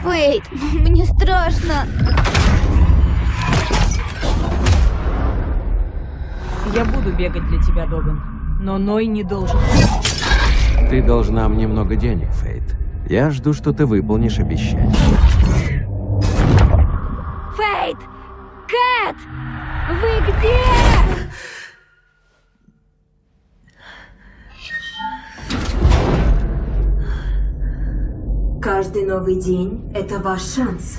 Фейт, мне страшно. Я буду бегать для тебя, Доган, но Ной не должен. Ты должна мне много денег, Фейт. Я жду, что ты выполнишь обещание. Фейт! Кэт! Вы где? Каждый новый день – это ваш шанс.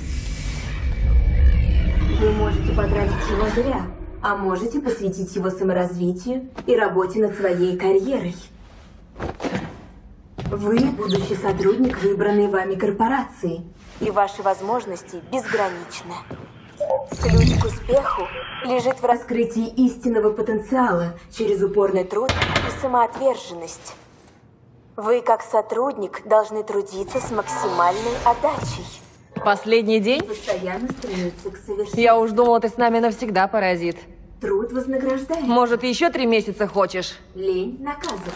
Вы можете потратить его зря, а можете посвятить его саморазвитию и работе над своей карьерой. Вы – будущий сотрудник выбранной вами корпорации, и ваши возможности безграничны. Ключ к успеху лежит в раскрытии истинного потенциала через упорный труд и самоотверженность. Вы, как сотрудник, должны трудиться с максимальной отдачей. Последний день? Постоянно стремиться к совершенству. Я уж думала, ты с нами навсегда, паразит. Труд вознаграждает. Может, еще 3 месяца хочешь? Лень наказывает.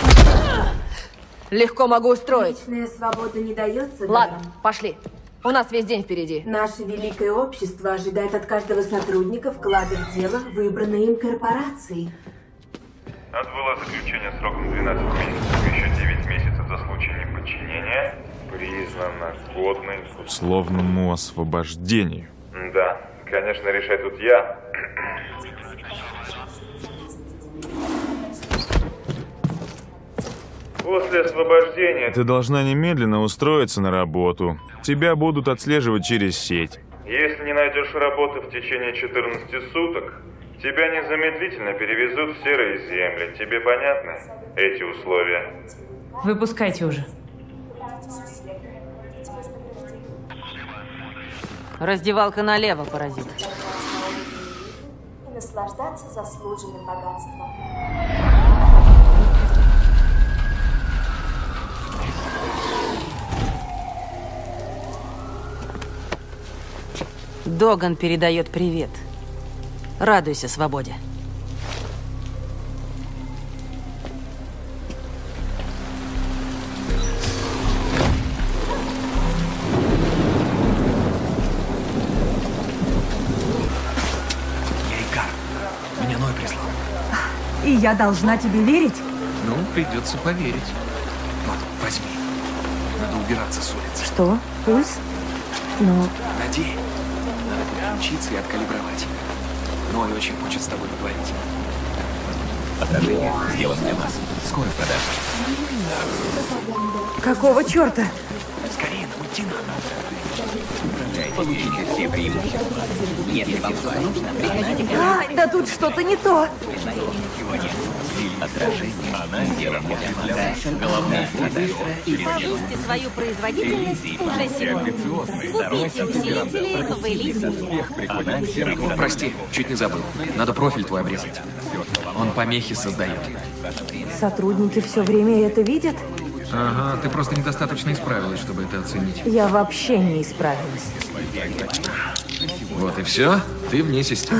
Легко могу устроить. Личная свобода не дается Ладно, даром. пошли. У нас весь день впереди. Наше великое общество ожидает от каждого сотрудника вклада в дело выбранной им корпорации. Отбыла заключение сроком 12 месяцев, еще 9 месяцев за случай неподчинения. Признана годной к условному освобождению. Да, конечно, решать тут я. После освобождения Ты должна немедленно устроиться на работу. Тебя будут отслеживать через сеть. Если не найдешь работы в течение 14 суток, тебя незамедлительно перевезут в серые земли. Тебе понятны эти условия? Выпускайте уже. Раздевалка налево, паразит. И наслаждаться заслуженным богатством. Доган передает привет. Радуйся свободе. Я Икар. Меня Ной прислал. И я должна тебе верить? Ну, придется поверить. Вот, возьми. Надо убираться с улицы. Что? Пульс? Ну... Надень. Надо подключиться и откалибровать. Ной очень хочет с тобой поговорить. Отражение сделано для вас. Скоро в продаже. Какого черта? Скорее, нам идти надо. Получите все преимущества. Если вам что нужно, признайте А, да тут что-то не то. отражение. Она сделана для вас. Головная продажа. Повысьте свою производительность уже сегодня. Купите усилители в элите. Прости, чуть не забыл. Надо профиль твой обрезать. Он помехи создает. Сотрудники все время это видят? Ага, ты просто недостаточно исправилась, чтобы это оценить. Я вообще не исправилась. Вот и все. Ты вне системы.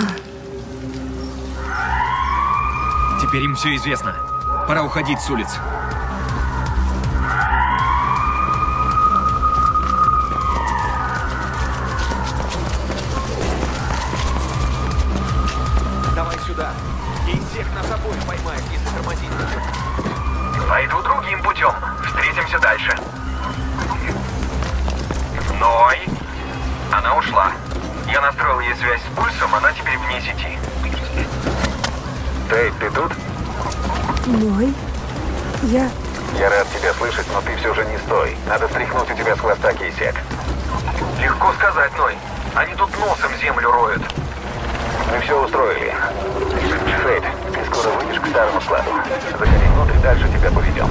Теперь им все известно. Пора уходить с улиц. Давай сюда. И всех нас обоих поймают, если тормозить. Пойду другим путем. Встретимся дальше. Ной. Она ушла. Я настроил ей связь с пульсом, она теперь вне сети. Тейт, ты тут? Ной? Я рад тебя слышать, но ты все же не стой. Надо стряхнуть у тебя с хвоста кейсек. Легко сказать, Ной. Они тут носом землю роют. Мы все устроили. Фейт, ты скоро выйдешь к старому складу. Заходи внутрь, дальше тебя поведем.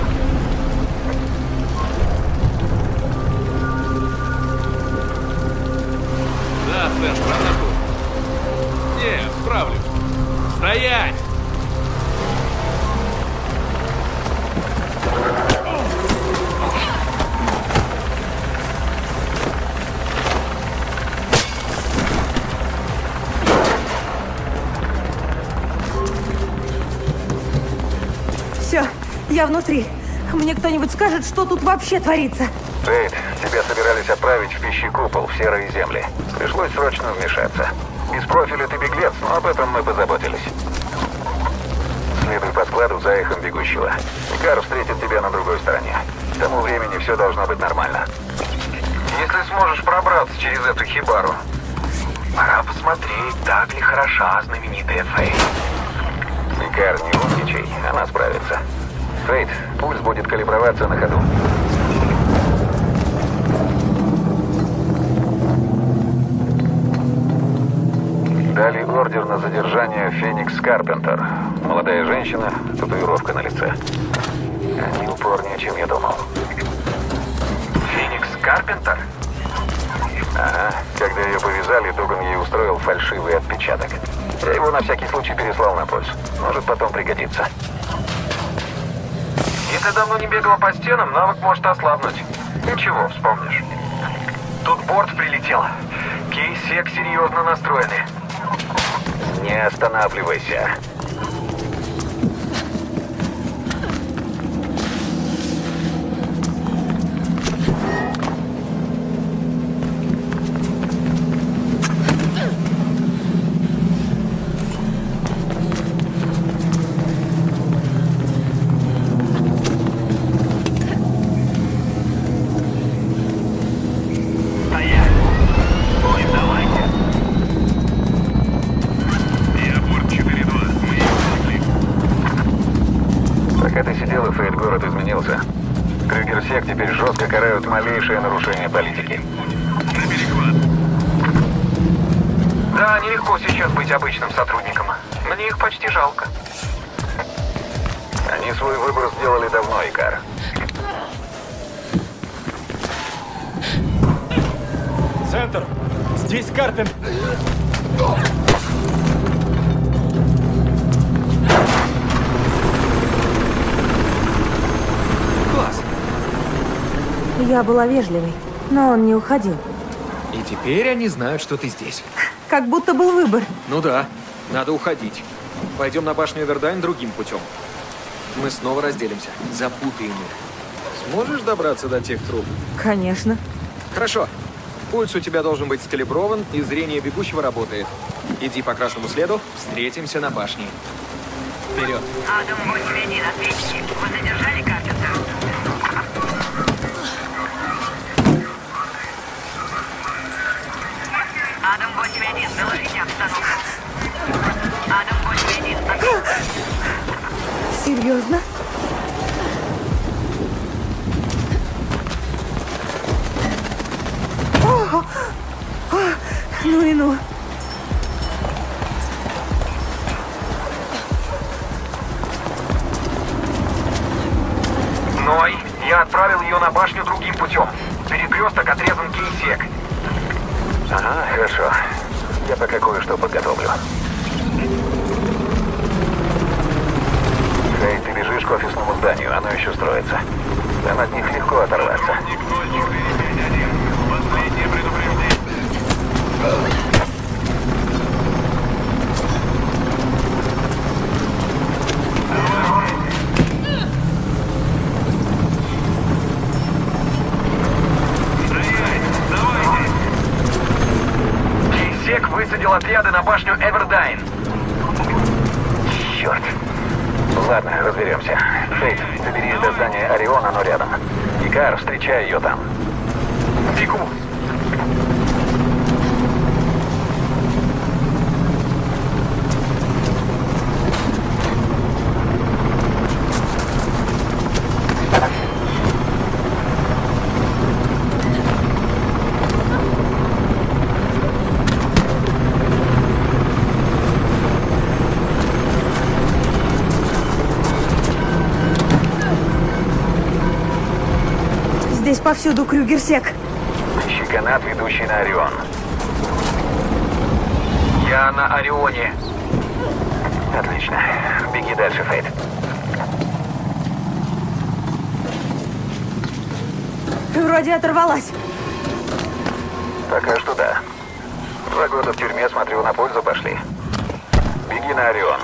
Да, Флэш, правда? Нет, справлюсь. Стоять! все, я внутри. Мне кто-нибудь скажет, что тут вообще творится? Фейт, Тебя собирались отправить в пищекупол в Серые земли. Пришлось срочно вмешаться. Без профиля ты беглец, но об этом мы позаботились. Следуй по складу за эхом бегущего. Икар встретит тебя на другой стороне. К тому времени все должно быть нормально. Если сможешь пробраться через эту хибару, пора посмотреть, так ли хороша знаменитая Фейт. Икар, не умничай, она справится. Фейт, пульс будет калиброваться на ходу. Дали ордер на задержание Феникс Карпентер. Молодая женщина, татуировка на лице. Они упорнее, чем я думал. Феникс Карпентер? Ага, когда ее повязали, Дуган ей устроил фальшивый отпечаток. Я его на всякий случай переслал на пульс. Может потом пригодится. Если давно не бегала по стенам, навык может ослабнуть. Ничего, вспомнишь. Тут борт прилетел. Кейсек серьезно настроены. Не останавливайся. Крюгер-сек теперь жестко карают малейшее нарушение политики. Да, нелегко сейчас быть обычным сотрудником. Мне их почти жалко. Они свой выбор сделали давно, Икар. Центр! Здесь Карпин! Я была вежливой, но он не уходил. И теперь они знают, что ты здесь. Как будто был выбор. Ну да, надо уходить. Пойдем на башню Эвердайн другим путем. Мы снова разделимся, запутаем их. Сможешь добраться до тех труб? Конечно. Хорошо. Пульс у тебя должен быть скалиброван, и зрение бегущего работает. Иди по красному следу, встретимся на башне. Вперед. Адам 8-1, ответьте. Вы задержали Карпентера? Адам 8-1, доложите обстановку. Адам 8-1, ответьте. Серьезно? Ну и ну. Ной, я отправил ее на башню другим путем. Перекресток отрезан Кейсек. Ага, хорошо. Я пока кое-что подготовлю. Хей, ты бежишь к офисному зданию, оно еще строится. Там от них легко оторваться. Последнее предупреждение. Кейсек высадил отряды на башню Эвердайн. Черт. Ладно, разберемся. Фейт, доберись до здания Орион, оно рядом. Икар, встречай ее там. Бегу. Здесь повсюду Крюгер-сек. Ищи канат, ведущий на Орион. Я на Орионе. Отлично. Беги дальше, Фейт. Вроде оторвалась. Пока что да. 2 года в тюрьме, смотрю, на пользу пошли. Беги на Орион.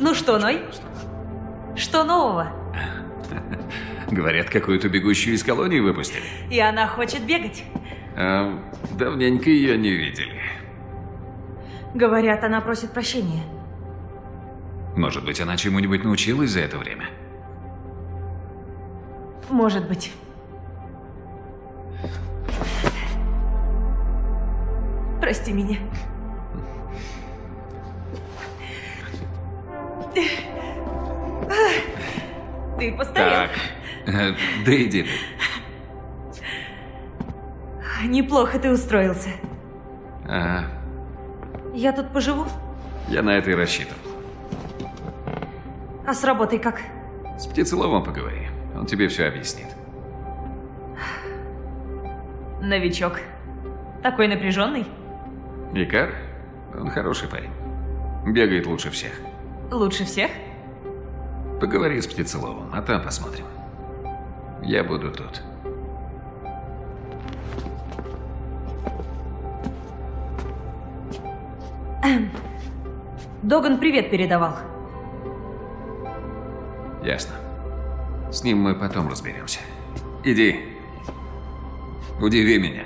Ну что, Ной? Что нового? Говорят, какую-то бегущую из колонии выпустили. И она хочет бегать. Давненько ее не видели. Говорят, она просит прощения. Может быть, она чему-нибудь научилась за это время? Может быть. Прости меня. Ты постарел. Так, да иди ты. Неплохо ты устроился. Ага, Я тут поживу. я на это и рассчитывал. А с работой как? С птицеловом поговори, он тебе все объяснит. Новичок. Такой напряженный. Икар? Он хороший парень. Бегает лучше всех. Лучше всех? Поговори с птицеловом, а там посмотрим. Я буду тут. Доган привет передавал. Ясно. С ним мы потом разберемся. Иди. Удиви меня.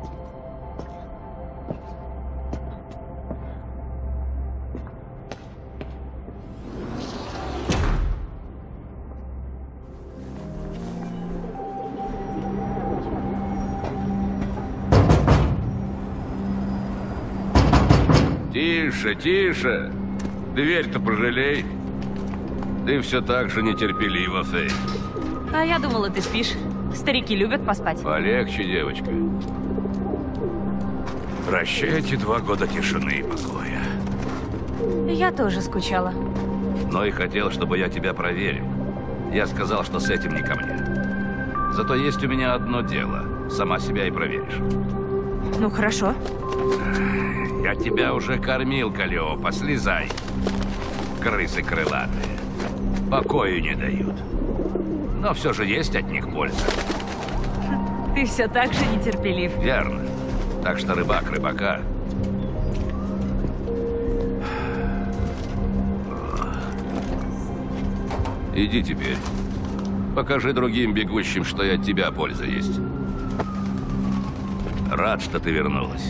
Тише, тише. Дверь-то пожалей. Ты все так же нетерпелива, Фейт. А я думала, ты спишь. Старики любят поспать. Полегче, девочка. Прощайте 2 года тишины и покоя. Я тоже скучала. Но и хотел, чтобы я тебя проверил. Я сказал, что с этим не ко мне. Зато есть у меня одно дело. Сама себя и проверишь. Ну, хорошо. Я тебя уже кормил, Калиопа, слезай. Крысы крылатые. Покою не дают. Но все же есть от них польза. Ты все так же нетерпелив. Верно. Так что рыбак рыбака. Иди теперь. Покажи другим бегущим, что и от тебя польза есть. Рад, что ты вернулась.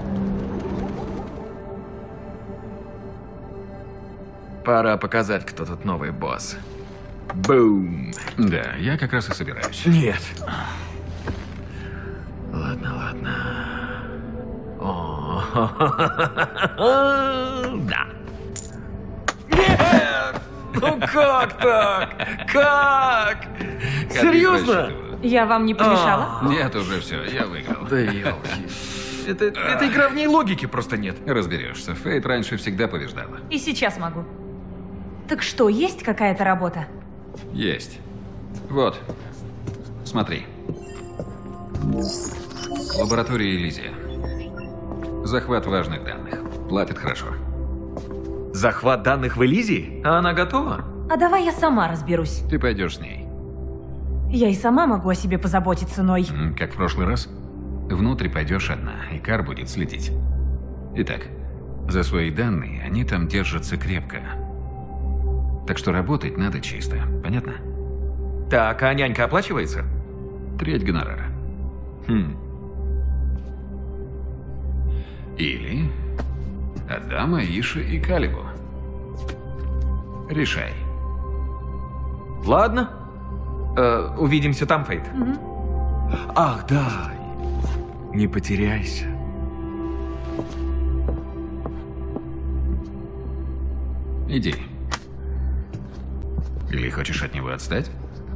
Пора показать, кто тут новый босс. Бум! Да, я как раз и собираюсь. Нет. Ладно, ладно. О, да. Нет! Ну как так? Как? Серьезно? Я вам не помешала? Нет, уже все, я выиграл. Да елки. Это игра в ней логики просто нет. Разберешься. Фейт раньше всегда побеждала. И сейчас могу. Так что, есть какая-то работа? Есть. Вот. Смотри. Лаборатория Элизия. Захват важных данных. Платят хорошо. Захват данных в Элизии? А она готова? А давай я сама разберусь. Ты пойдешь с ней. Я и сама могу о себе позаботиться, Ной. Как в прошлый раз? Внутрь пойдешь одна, Икар будет следить. Итак, за свои данные они там держатся крепко. Так что работать надо чисто. Понятно? Так, а нянька оплачивается? 1/3 гонорара. Или отдам Аише и Калибу. Решай. Ладно. Увидимся там, Фейт. Ах, да. Не потеряйся. Иди. Или хочешь от него отстать?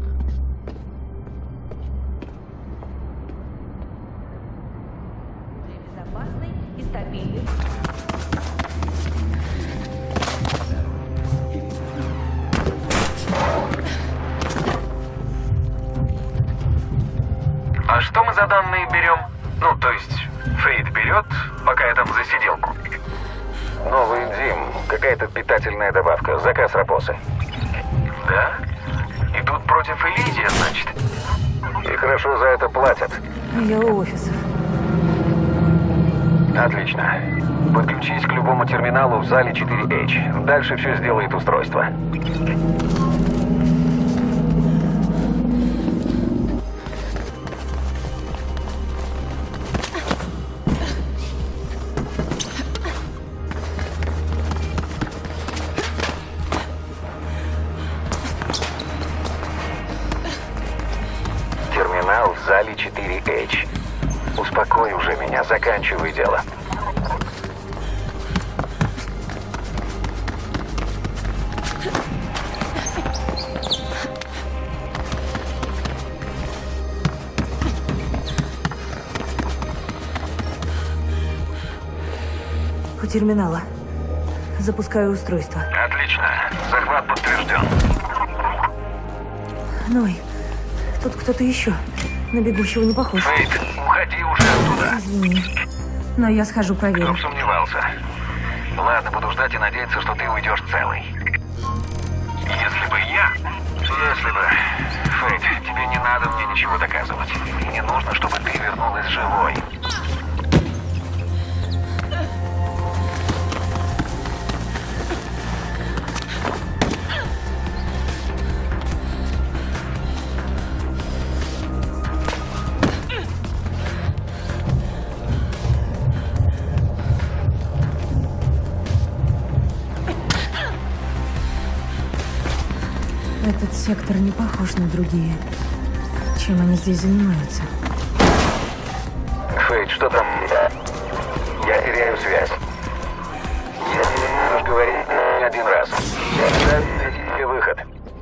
Безопасный и стабильный. А что мы за данные берем? Ну, то есть, Фейт берет, пока я там за сиделку. Новый энзим, какая-то питательная добавка, заказ Рапосы. Да? Идут против Элизия, значит? И хорошо за это платят. Я у офиса. Отлично. Подключись к любому терминалу в зале 4H. Дальше все сделает устройство. Терминал в зале 4H. Успокой уже меня, заканчивай дело. У терминала. Запускаю устройство. Отлично. Захват подтвержден. Ной, тут кто-то еще. На бегущего не похож. Фейт, уходи уже оттуда. Извини. Но я схожу проверю. Кто сомневался. Ладно, буду ждать и надеяться, что ты уйдешь целый. Если бы я... Если бы... Фейт, тебе не надо мне ничего доказывать. Мне нужно, чтобы ты вернулась живой. Этот сектор не похож на другие. Чем они здесь занимаются? Фейт, что там? Я теряю связь. Если не можешь говорить не один раз, я пытаюсь найти тебе выход.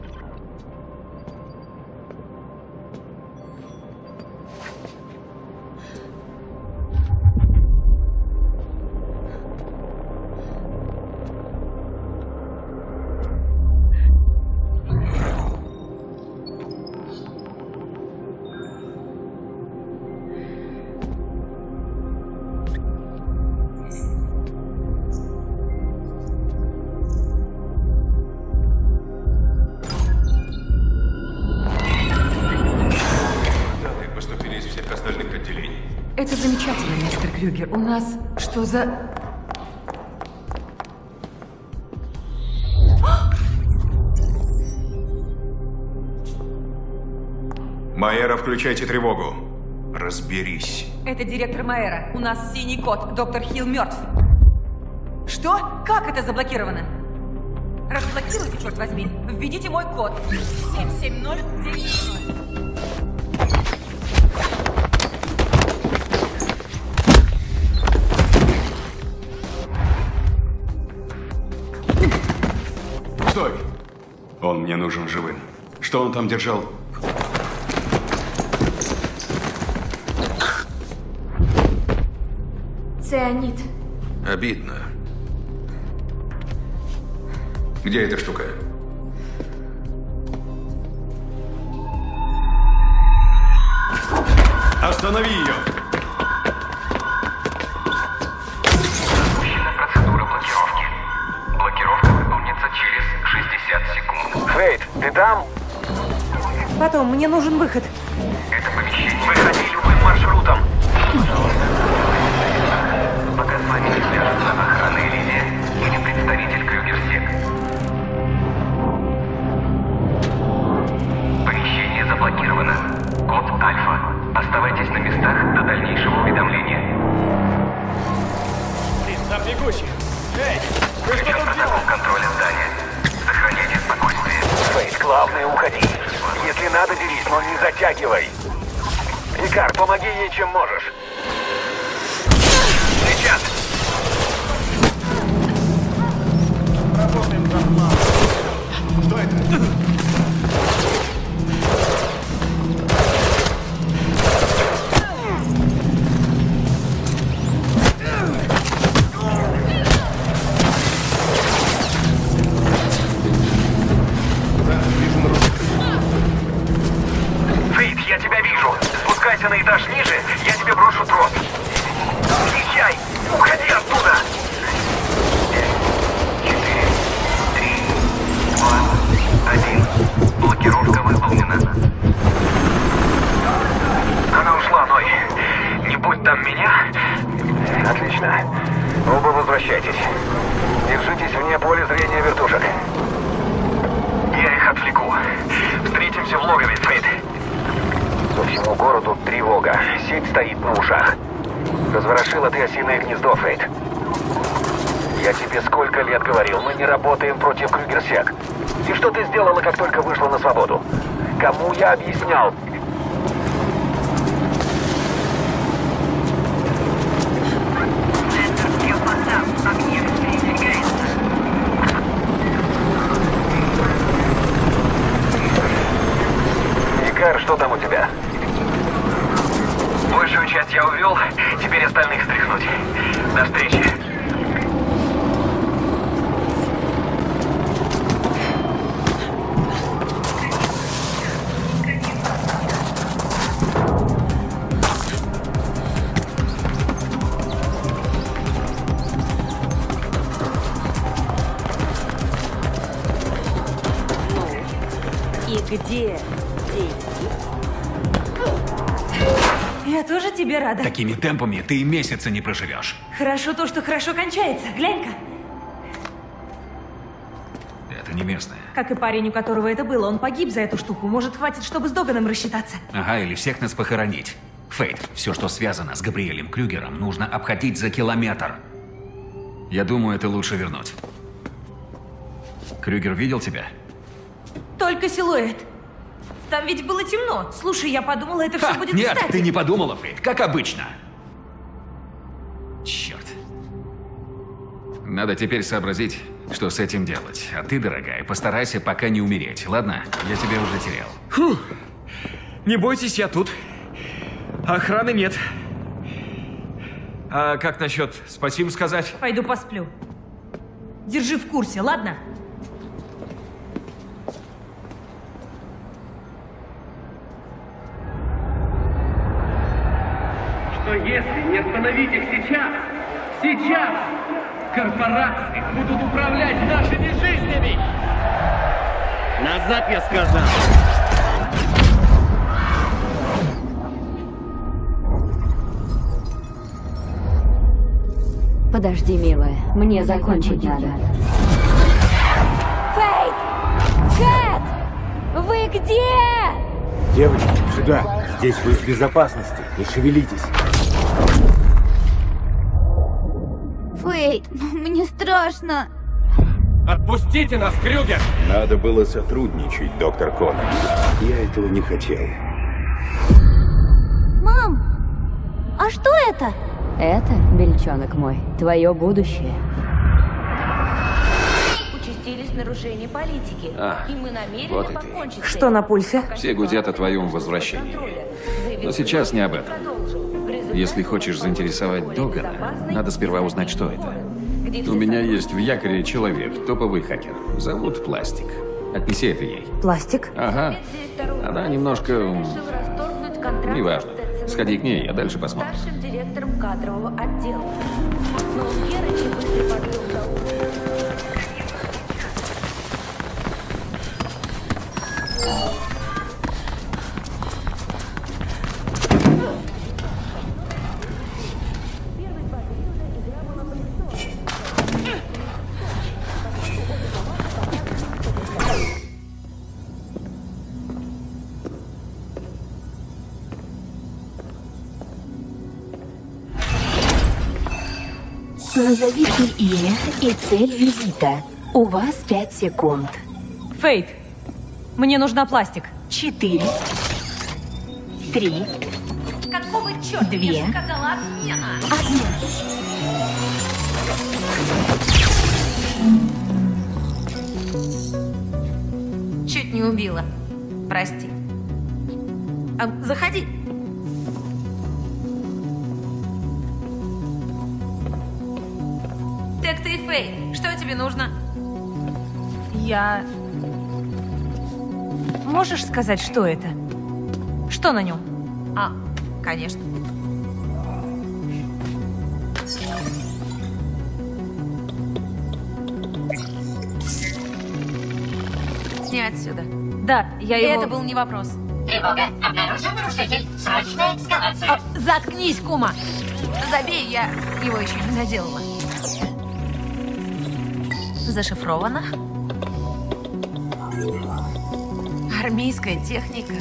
Это замечательно, мистер Крюгер. У нас... Что за... Майера, включайте тревогу. Разберись. Это директор Майера. У нас синий код. Доктор Хилл мертв. Что? Как это заблокировано? Разблокируйте, черт возьми. Введите мой код. 77090. Стой! Он мне нужен живым. Что он там держал? Цианид. Обидно. Где эта штука? Останови ее! Запущена процедура блокировки. Блокировка выполнится через 60 секунд. Фейт, ты там? Потом, мне нужен выход. Это помещение. Выходи любым маршрутом. Пока с вами не свяжется охранная линия или представитель Крюгерсек. Помещение заблокировано. Код Альфа. Оставайтесь на местах до дальнейшего уведомления. Там бегущий. Эй, вы что тут делаете? Контроля здания. Сохраняйте спокойствие. Фейт, главное, уходи. Если надо, дерись, но не затягивай. Икар, помоги ей, чем можешь. Сейчас. Работаем нормально. Что это? Фейт, я тебя вижу. Спускайся на этаж ниже, я тебе брошу трос. Езжай! Уходи оттуда! 5, 4, 3, 2, 1. появления вертушек. Я их отвлеку. Встретимся в логове, Фейт. По всему городу тревога. Сеть стоит на ушах. Разворошила ты осиное гнездо, Фейт. Я тебе сколько лет говорил, мы не работаем против Крюгер-Сек. И что ты сделала, как только вышла на свободу? Кому я объяснял? Икар, что там у тебя? Большую часть я увел, теперь остальных стряхнуть. До встречи. Где деньги? Я тоже тебе рада. Такими темпами ты и месяца не проживешь. Хорошо то, что хорошо кончается. Глянь-ка. Это не местное. Как и парень, у которого это было. Он погиб за эту штуку. Может, хватит, чтобы с Доганом рассчитаться. Ага, или всех нас похоронить. Фейт, все, что связано с Габриэлем Крюгером, нужно обходить за километр. Я думаю, это лучше вернуть. Крюгер видел тебя? Только силуэт. Там ведь было темно. Слушай, я подумала, это все будет Нет, кстати. ты не подумала, Фейт, как обычно. Черт. Надо теперь сообразить, что с этим делать. А ты, дорогая, постарайся пока не умереть, ладно? Я тебя уже терял. Фух. Не бойтесь, я тут. Охраны нет. А как насчет спасибо сказать? Пойду посплю. Держи в курсе, ладно? Что если не остановить их сейчас, корпорации будут управлять нашими жизнями! Назад, я сказал! Подожди, милая, мне закончить надо. Фейт! Кэт! Вы где? Девочки, сюда. Здесь вы в безопасности. Не шевелитесь. Фейт, мне страшно. Отпустите нас, Крюгер! Надо было сотрудничать, доктор Коннорс. Я этого не хотел. Мам, а что это? Это, бельчонок мой, твое будущее. Участились нарушения политики, и мы намерены вот и ты. покончить. Что на пульсе? Все гудят о твоем возвращении. Но сейчас не об этом. Если хочешь заинтересовать Догана, надо сперва узнать, что это. У меня есть в якоре человек, топовый хакер. Зовут Пластик. Отнеси это ей. Пластик? Ага. Она немножко... Неважно. Сходи к ней, а дальше посмотрим. Старшим директором кадрового отдела. Но Герыч быстро подвел Назовите имя и цель визита. У вас 5 секунд. Фейт, мне нужна Пластик. 4, 3, Какого черта? 2, Я же сказала отмена. 1. Чуть не убила. Прости. Заходи. Так ты, Фей, что тебе нужно? Я... Можешь сказать, что это? Что на нем? Конечно. Не отсюда. Да, я его... Это был не вопрос. Тревога. Обнаружен нарушитель. Срочная эскалация. Заткнись, кума. Забей, я его еще не доделала. зашифровано. Армейская техника.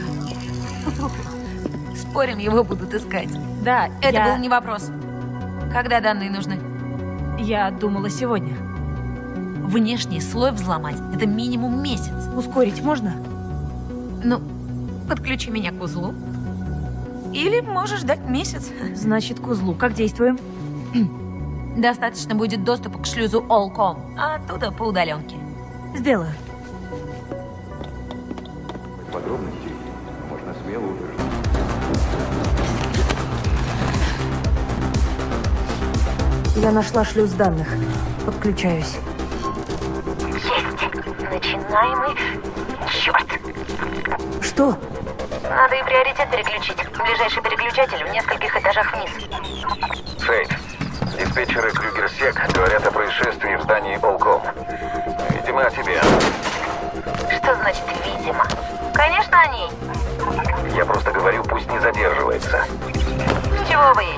Спорим, его будут искать. Да, Это был не вопрос. Когда данные нужны? Я думала сегодня. Внешний слой взломать – это минимум месяц. Ускорить можно? Ну, подключи меня к узлу. Или можешь ждать месяц. Значит, к узлу. Как действуем? Достаточно будет доступа к шлюзу Allcom, а оттуда по удаленке. Сделаю. Подробностей можно смело утверждать. Я нашла шлюз данных. Подключаюсь. Начинаемый. Черт. Что? Надо и приоритет переключить. Ближайший переключатель в нескольких этажах вниз. Фейт, диспетчеры Крюгер-Сек говорят о происшествии в здании Allcom. Видимо, о тебе. Что значит «видимо»? Конечно, о ней. Я просто говорю, пусть не задерживается. Чего вы?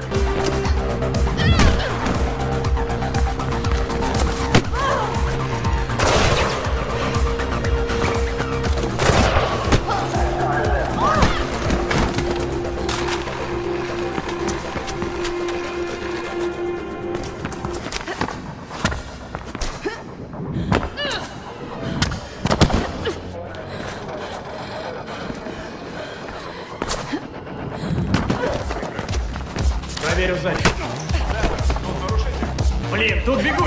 Проверю сзади. Блин, тут бегут!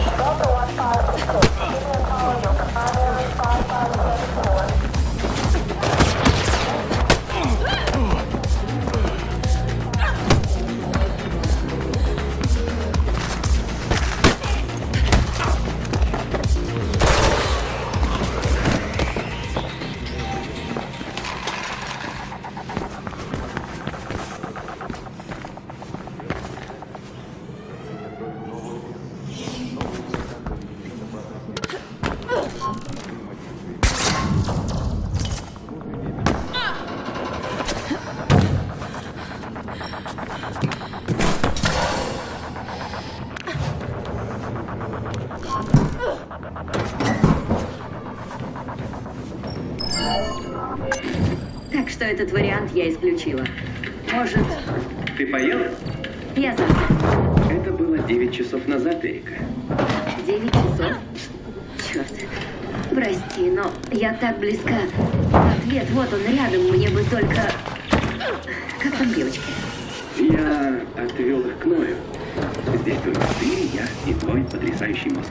Так что этот вариант я исключила. Может... Ты поела? Я завтра. Это было 9 часов назад, Эрика. 9 часов? Черт. Прости, но я так близка. Ответ, вот он рядом, мне бы только... Как там девочки? Я отвел их к Ною. Здесь только ты, я и твой потрясающий мозг.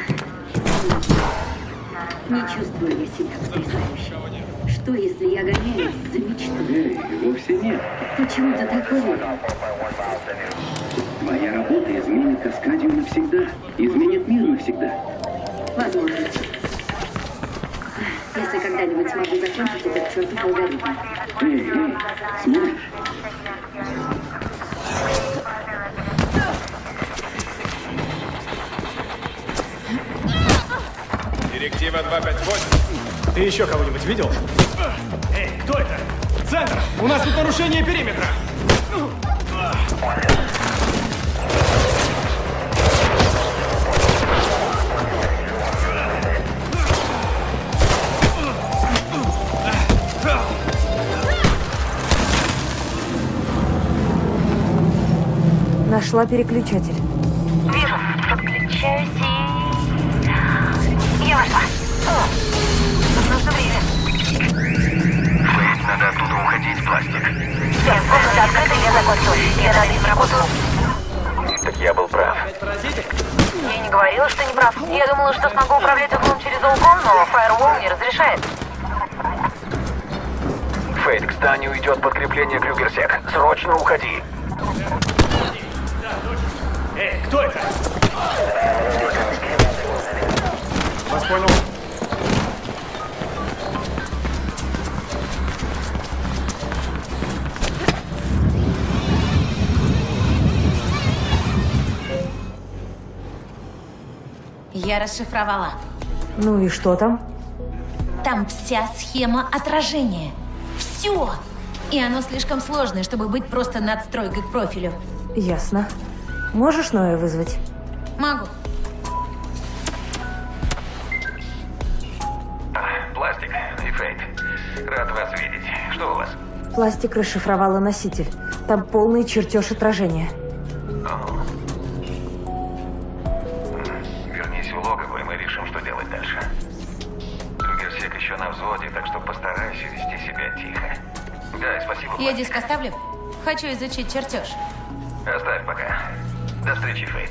Не чувствую я себя потрясающе. Что, если я гоняюсь за мечтой? Эй, вовсе нет. Почему ты так уверен? Твоя работа изменит Каскадию навсегда. Изменит мир навсегда. Возможно. Если когда-нибудь смогу закончить этот чертов алгоритм. Эй, сможешь? Директива 258. Ты еще кого-нибудь видел? Эй, кто это? Центр! У нас тут нарушение периметра! Нашла переключатель. Вижу. Подключаюсь и... Я вошла. Нужно время. Фейт, надо оттуда уходить, пластик. Все, комната открыта, я закончила. Я рада им работаю. Так я был прав. Я не говорила, что не прав. Я думала, что смогу управлять углом через Allcom, но Firewall не разрешает. Фейт, к зданию идет подкрепление Крюгер-Сек. Срочно уходи. Эй, кто это? Вас понял. Я расшифровала. Ну и что там? Там вся схема отражения. Все! И оно слишком сложное, чтобы быть просто надстройкой к профилю. Ясно. Можешь Ноя вызвать? Могу. Пластик расшифровала носитель. Там полный чертеж отражения. Вернись в логово, и мы решим, что делать дальше. Крюгерсек еще на взводе, так что постарайся вести себя тихо. Да, спасибо. Я диск оставлю. Хочу изучить чертеж. Оставь пока. До встречи, Фейт.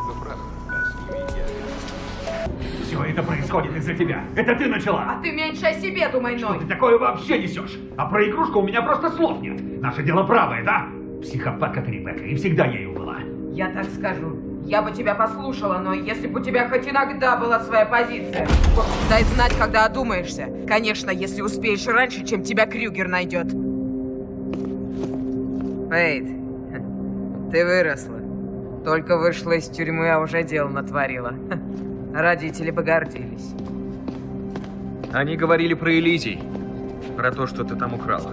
Все это происходит из-за тебя. Это ты начала. А ты меньше о себе думай, Ной. Что ты такое вообще несешь? А про игрушку у меня просто слов нет. Наше дело правое, да? Психопатка ты, Ребекка, и всегда ею была. Я так скажу. Я бы тебя послушала, но если бы у тебя хоть иногда была своя позиция. Дай знать, когда одумаешься. Конечно, если успеешь раньше, чем тебя Крюгер найдет. Фейт, ты выросла. Только вышла из тюрьмы, а уже дело натворила. Родители бы гордились. Они говорили про Элизий. Про то, что ты там украла.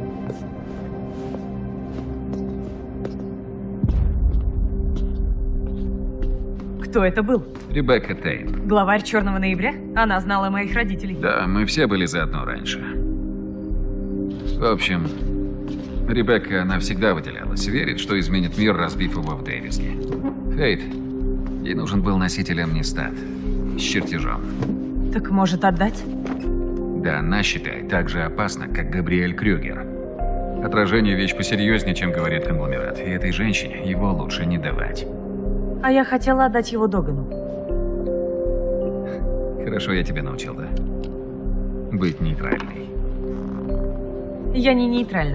Кто это был? Ребекка Тейн. Главарь Черного Ноября? Она знала моих родителей. Да, мы все были заодно раньше. В общем, Ребекка навсегда выделялась. Верит, что изменит мир, разбив его в Дэвиске. Фейт. Ей нужен был носитель амнистат. С чертежом. Так может отдать? Да, она, считай, так же опасна, как Габриэль Крюгер. Отражение вещь посерьезнее, чем говорит конгломерат. И этой женщине его лучше не давать. А я хотела отдать его Догану. Хорошо, я тебя научил, да? Быть нейтральной. Я не нейтральна.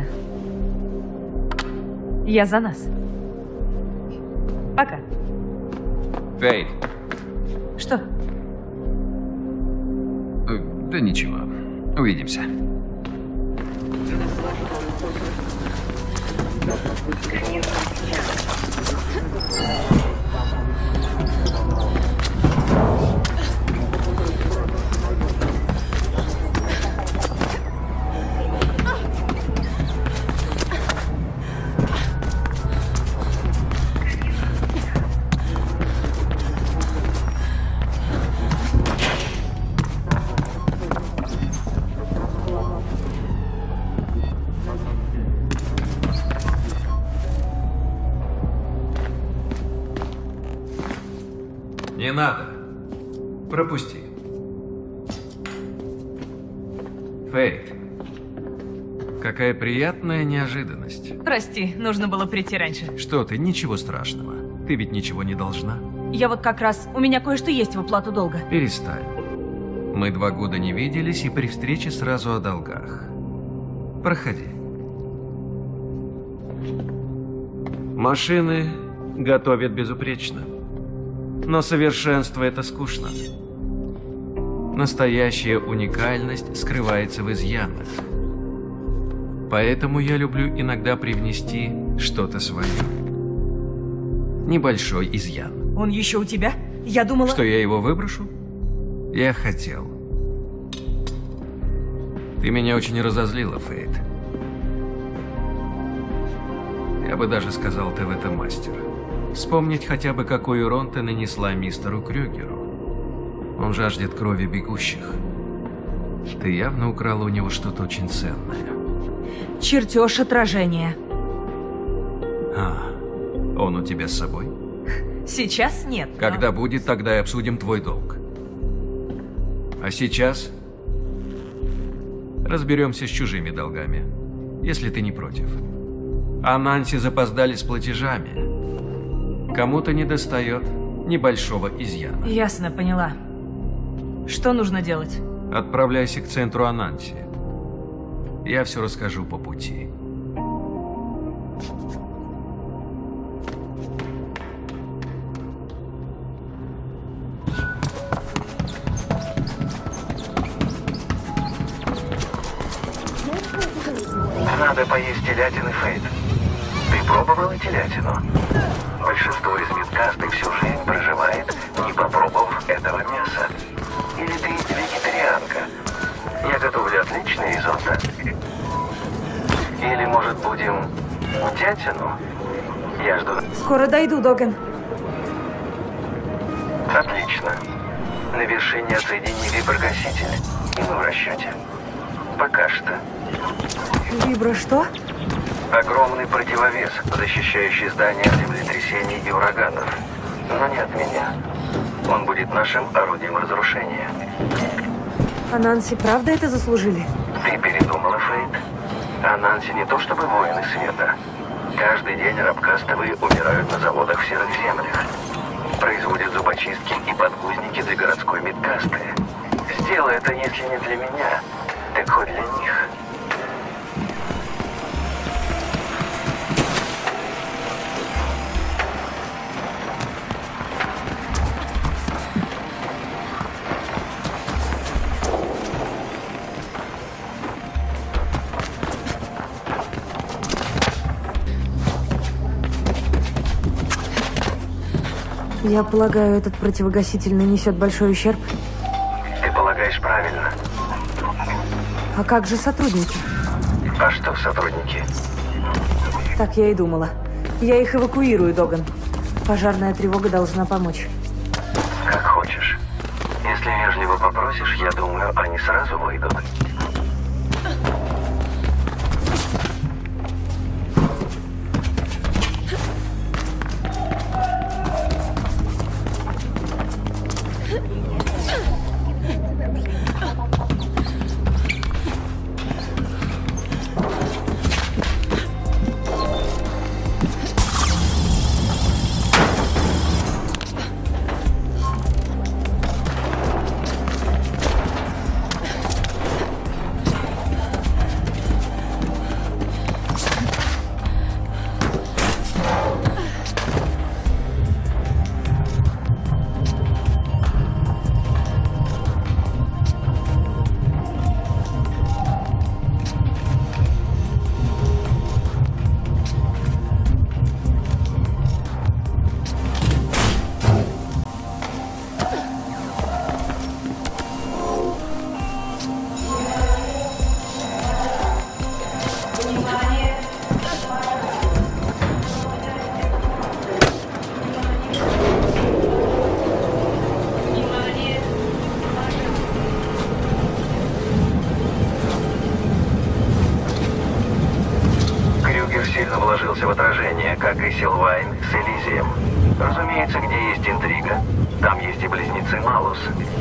Я за нас. Пока. Фейт. Что? Да ничего. Увидимся. Не надо. Пропусти. Фейт. Какая приятная неожиданность. Прости, нужно было прийти раньше. Что ты, ничего страшного. Ты ведь ничего не должна. Я вот как раз... У меня кое-что есть в уплату долга. Перестань. Мы 2 года не виделись и при встрече сразу о долгах. Проходи. Машины готовят безупречно. Но совершенство — это скучно. Настоящая уникальность скрывается в изъянах. Поэтому я люблю иногда привнести что-то свое. Небольшой изъян. Он еще у тебя? Я думала... Что я его выброшу? Я хотел. Ты меня очень разозлила, Фейт. Я бы даже сказал, ты в этом мастер. Вспомнить хотя бы, какой урон ты нанесла мистеру Крюгеру. Он жаждет крови бегущих. Ты явно украла у него что-то очень ценное. Чертеж отражения. А, он у тебя с собой? Сейчас нет. Когда будет, тогда и обсудим твой долг. А сейчас разберемся с чужими долгами, если ты не против. А Нанси запоздали с платежами. Кому-то недостает небольшого изъяна. Ясно, поняла. Что нужно делать? Отправляйся к центру Ананси. Я все расскажу по пути. Надо поесть телятины, Фейт. Ты пробовала телятину? Большинство из медкасты всю жизнь проживает, не попробовав этого мяса. Или ты вегетарианка? Я готовлю отличные ризотто. Или, может, будем утятину? Я жду... Скоро дойду, Доган. Отлично. На вершине отсоедини виброгаситель, и мы в расчете. Пока что. Вибра что? Огромный противовес, защищающий здание от землетрясений и ураганов. Но не от меня. Он будет нашим орудием разрушения. А Нанси правда это заслужили? Ты передумала, Фейт? А Нанси не то чтобы воины света. Каждый день рабкастовые умирают на заводах в серых землях. Производят зубочистки и подгузники для городской медкасты. Сделай это, если не для меня, так хоть для них. Я полагаю, этот противогаситель нанесет большой ущерб? Ты полагаешь правильно. А как же сотрудники? А что сотрудники? Так я и думала. Я их эвакуирую, Доган. Пожарная тревога должна помочь. Как хочешь. Если вежливо попросишь, я думаю, они сразу выйдут. В отражение, как и Силвайн с Элизием. Разумеется, где есть интрига, там есть и близнецы Малус.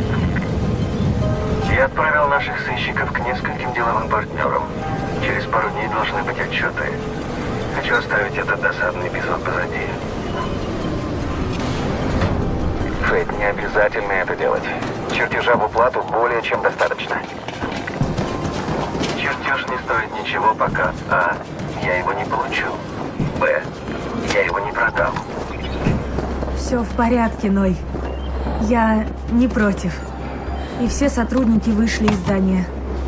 Я отправил наших сыщиков к нескольким деловым партнерам. Через пару дней должны быть отчеты. Хочу оставить этот досадный эпизод позади. Фейт, не обязательно это делать. Чертежа в уплату более чем достаточно. Чертеж не стоит ничего пока. А. Я его не получу. Б. Я его не продам. Все в порядке, Ной. Я не против. И все сотрудники вышли из здания.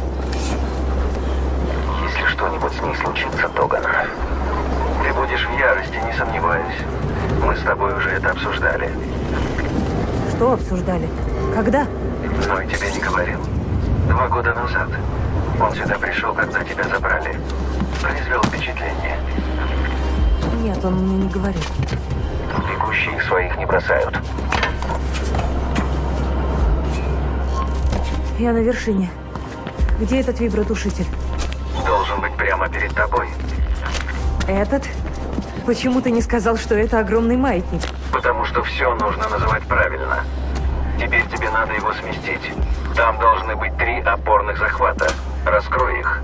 Если что-нибудь с ней случится, Доган, ты будешь в ярости, не сомневаюсь. Мы с тобой уже это обсуждали. Что обсуждали? Когда? Ной тебе не говорил. 2 года назад. Он сюда пришел, когда тебя забрали. Произвел впечатление. Нет, он мне не говорил. Бегущие своих не бросают. Я на вершине. Где этот вибротушитель? Должен быть прямо перед тобой. Этот? Почему ты не сказал, что это огромный маятник? Потому что все нужно называть правильно. Теперь тебе надо его сместить. Там должны быть 3 опорных захвата. Раскрой их.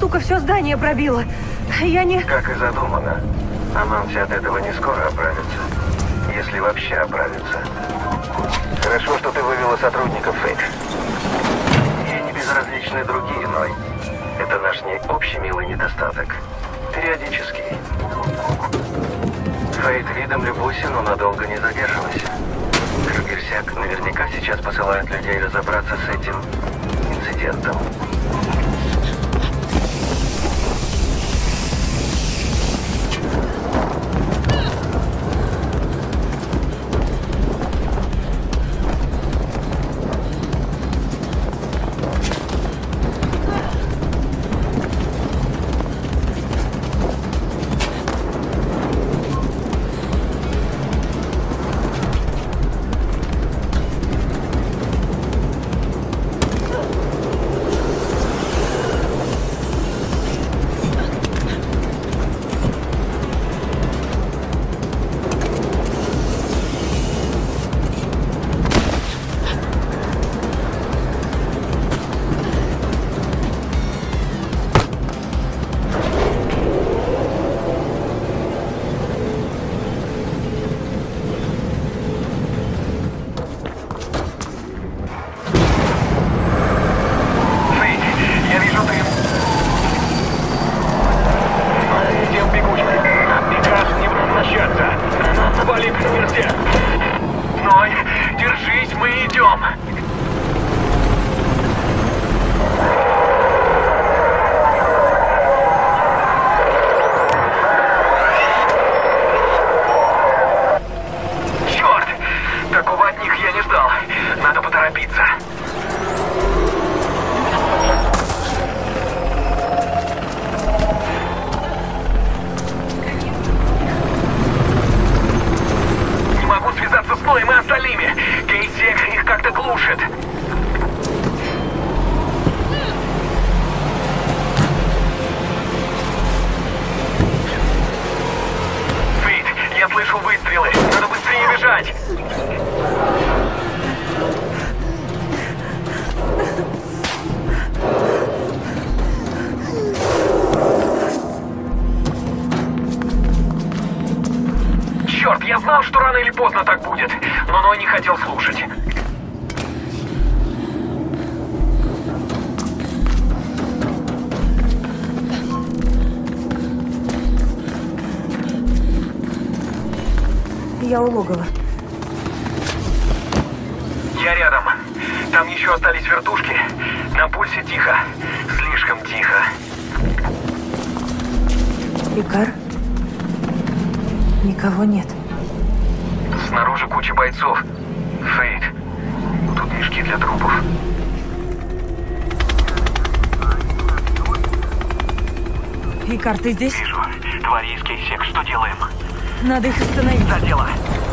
штука все здание пробила. Я не... Как и задумано. Аманси от этого не скоро оправится. Если вообще оправится. Хорошо, что ты вывела сотрудников, Фейт. Ей не безразличны другие, Ной. Это наш не общий милый недостаток. Периодический. Фейт, видом любуйся, но надолго не задерживайся. Крюгер-сяк наверняка сейчас посылает людей разобраться с этим инцидентом. Поздно так будет, но Ной не хотел слушать. Я у логова. Я рядом. Там еще остались вертушки. На пульсе тихо. Слишком тихо. Икар? Никого нет. Снаружи куча бойцов. Фейт. Тут мешки для трупов. Икар, ты здесь? Вижу. Твари из Кейсек. Что делаем? Надо их остановить. За дело.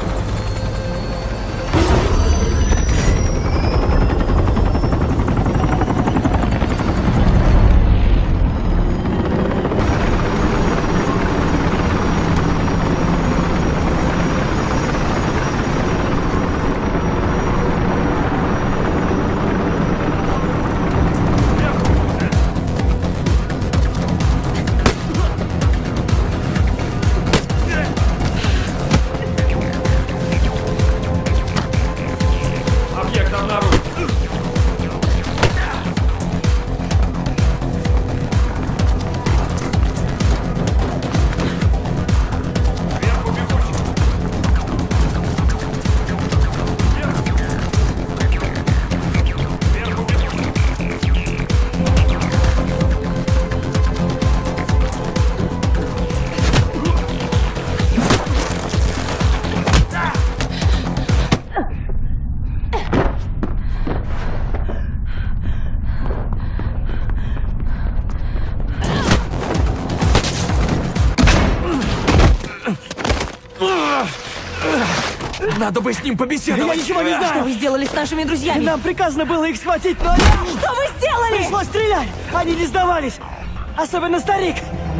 Надо бы с ним побеседовать. Я ничего не знаю. Что вы сделали с нашими друзьями? Нам приказано было их схватить, но... Что вы сделали? Пришлось стрелять. Они не сдавались. Особенно старик.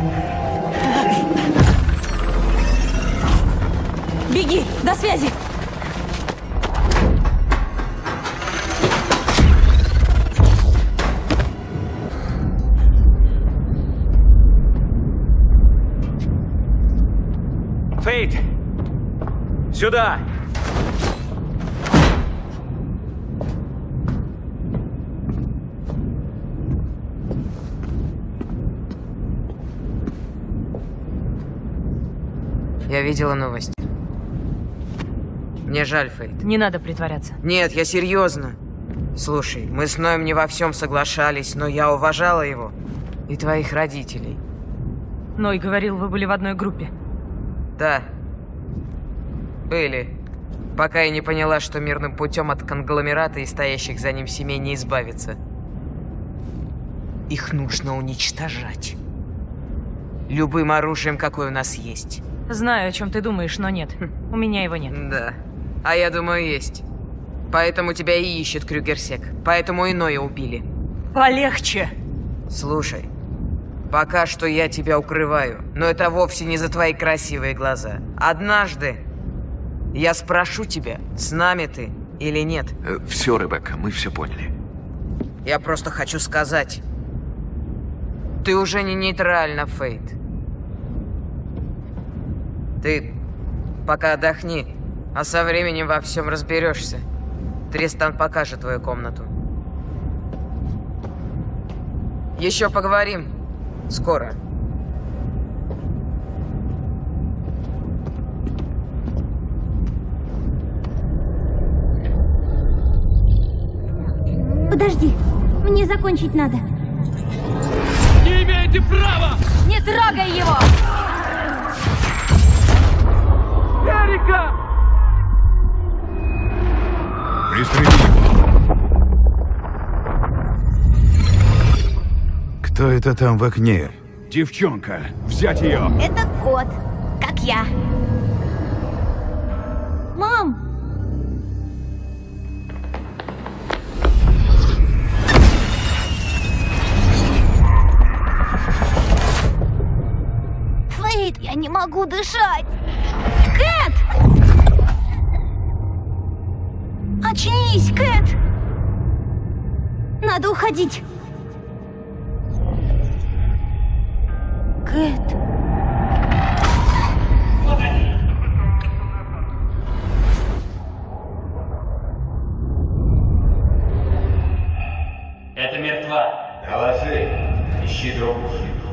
Беги, до связи. Сюда! Я видела новости. Мне жаль, Фейт. Не надо притворяться. Нет, я серьезно. Слушай, мы с Ноем не во всем соглашались, но я уважала его. И твоих родителей. Ной говорил, вы были в одной группе. Да. Были. Пока я не поняла, что мирным путем от конгломерата и стоящих за ним семей не избавиться. Их нужно уничтожать. Любым оружием, какое у нас есть. Знаю, о чем ты думаешь, но нет. У меня его нет. Да. А я думаю, есть. Поэтому тебя и ищет Крюгерсек. Поэтому и Ноя убили. Полегче! Слушай, пока что я тебя укрываю, но это вовсе не за твои красивые глаза. Однажды я спрошу тебя, с нами ты или нет. Все, Ребекка, мы все поняли. Я просто хочу сказать. Ты уже не нейтральна, Фейт. Ты пока отдохни, а со временем во всем разберешься. Тристан покажет твою комнату. Еще поговорим. Скоро. Подожди, мне закончить надо. Не имеете права! Не трогай его! Эрика! Пристрели его. Кто это там в окне? Девчонка, взять ее. Это кот, как я. Мам! Фейт, я не могу дышать! Кэт! Очнись, Кэт! Надо уходить. Кэт. Это мертва. Доложи. Ищи другую.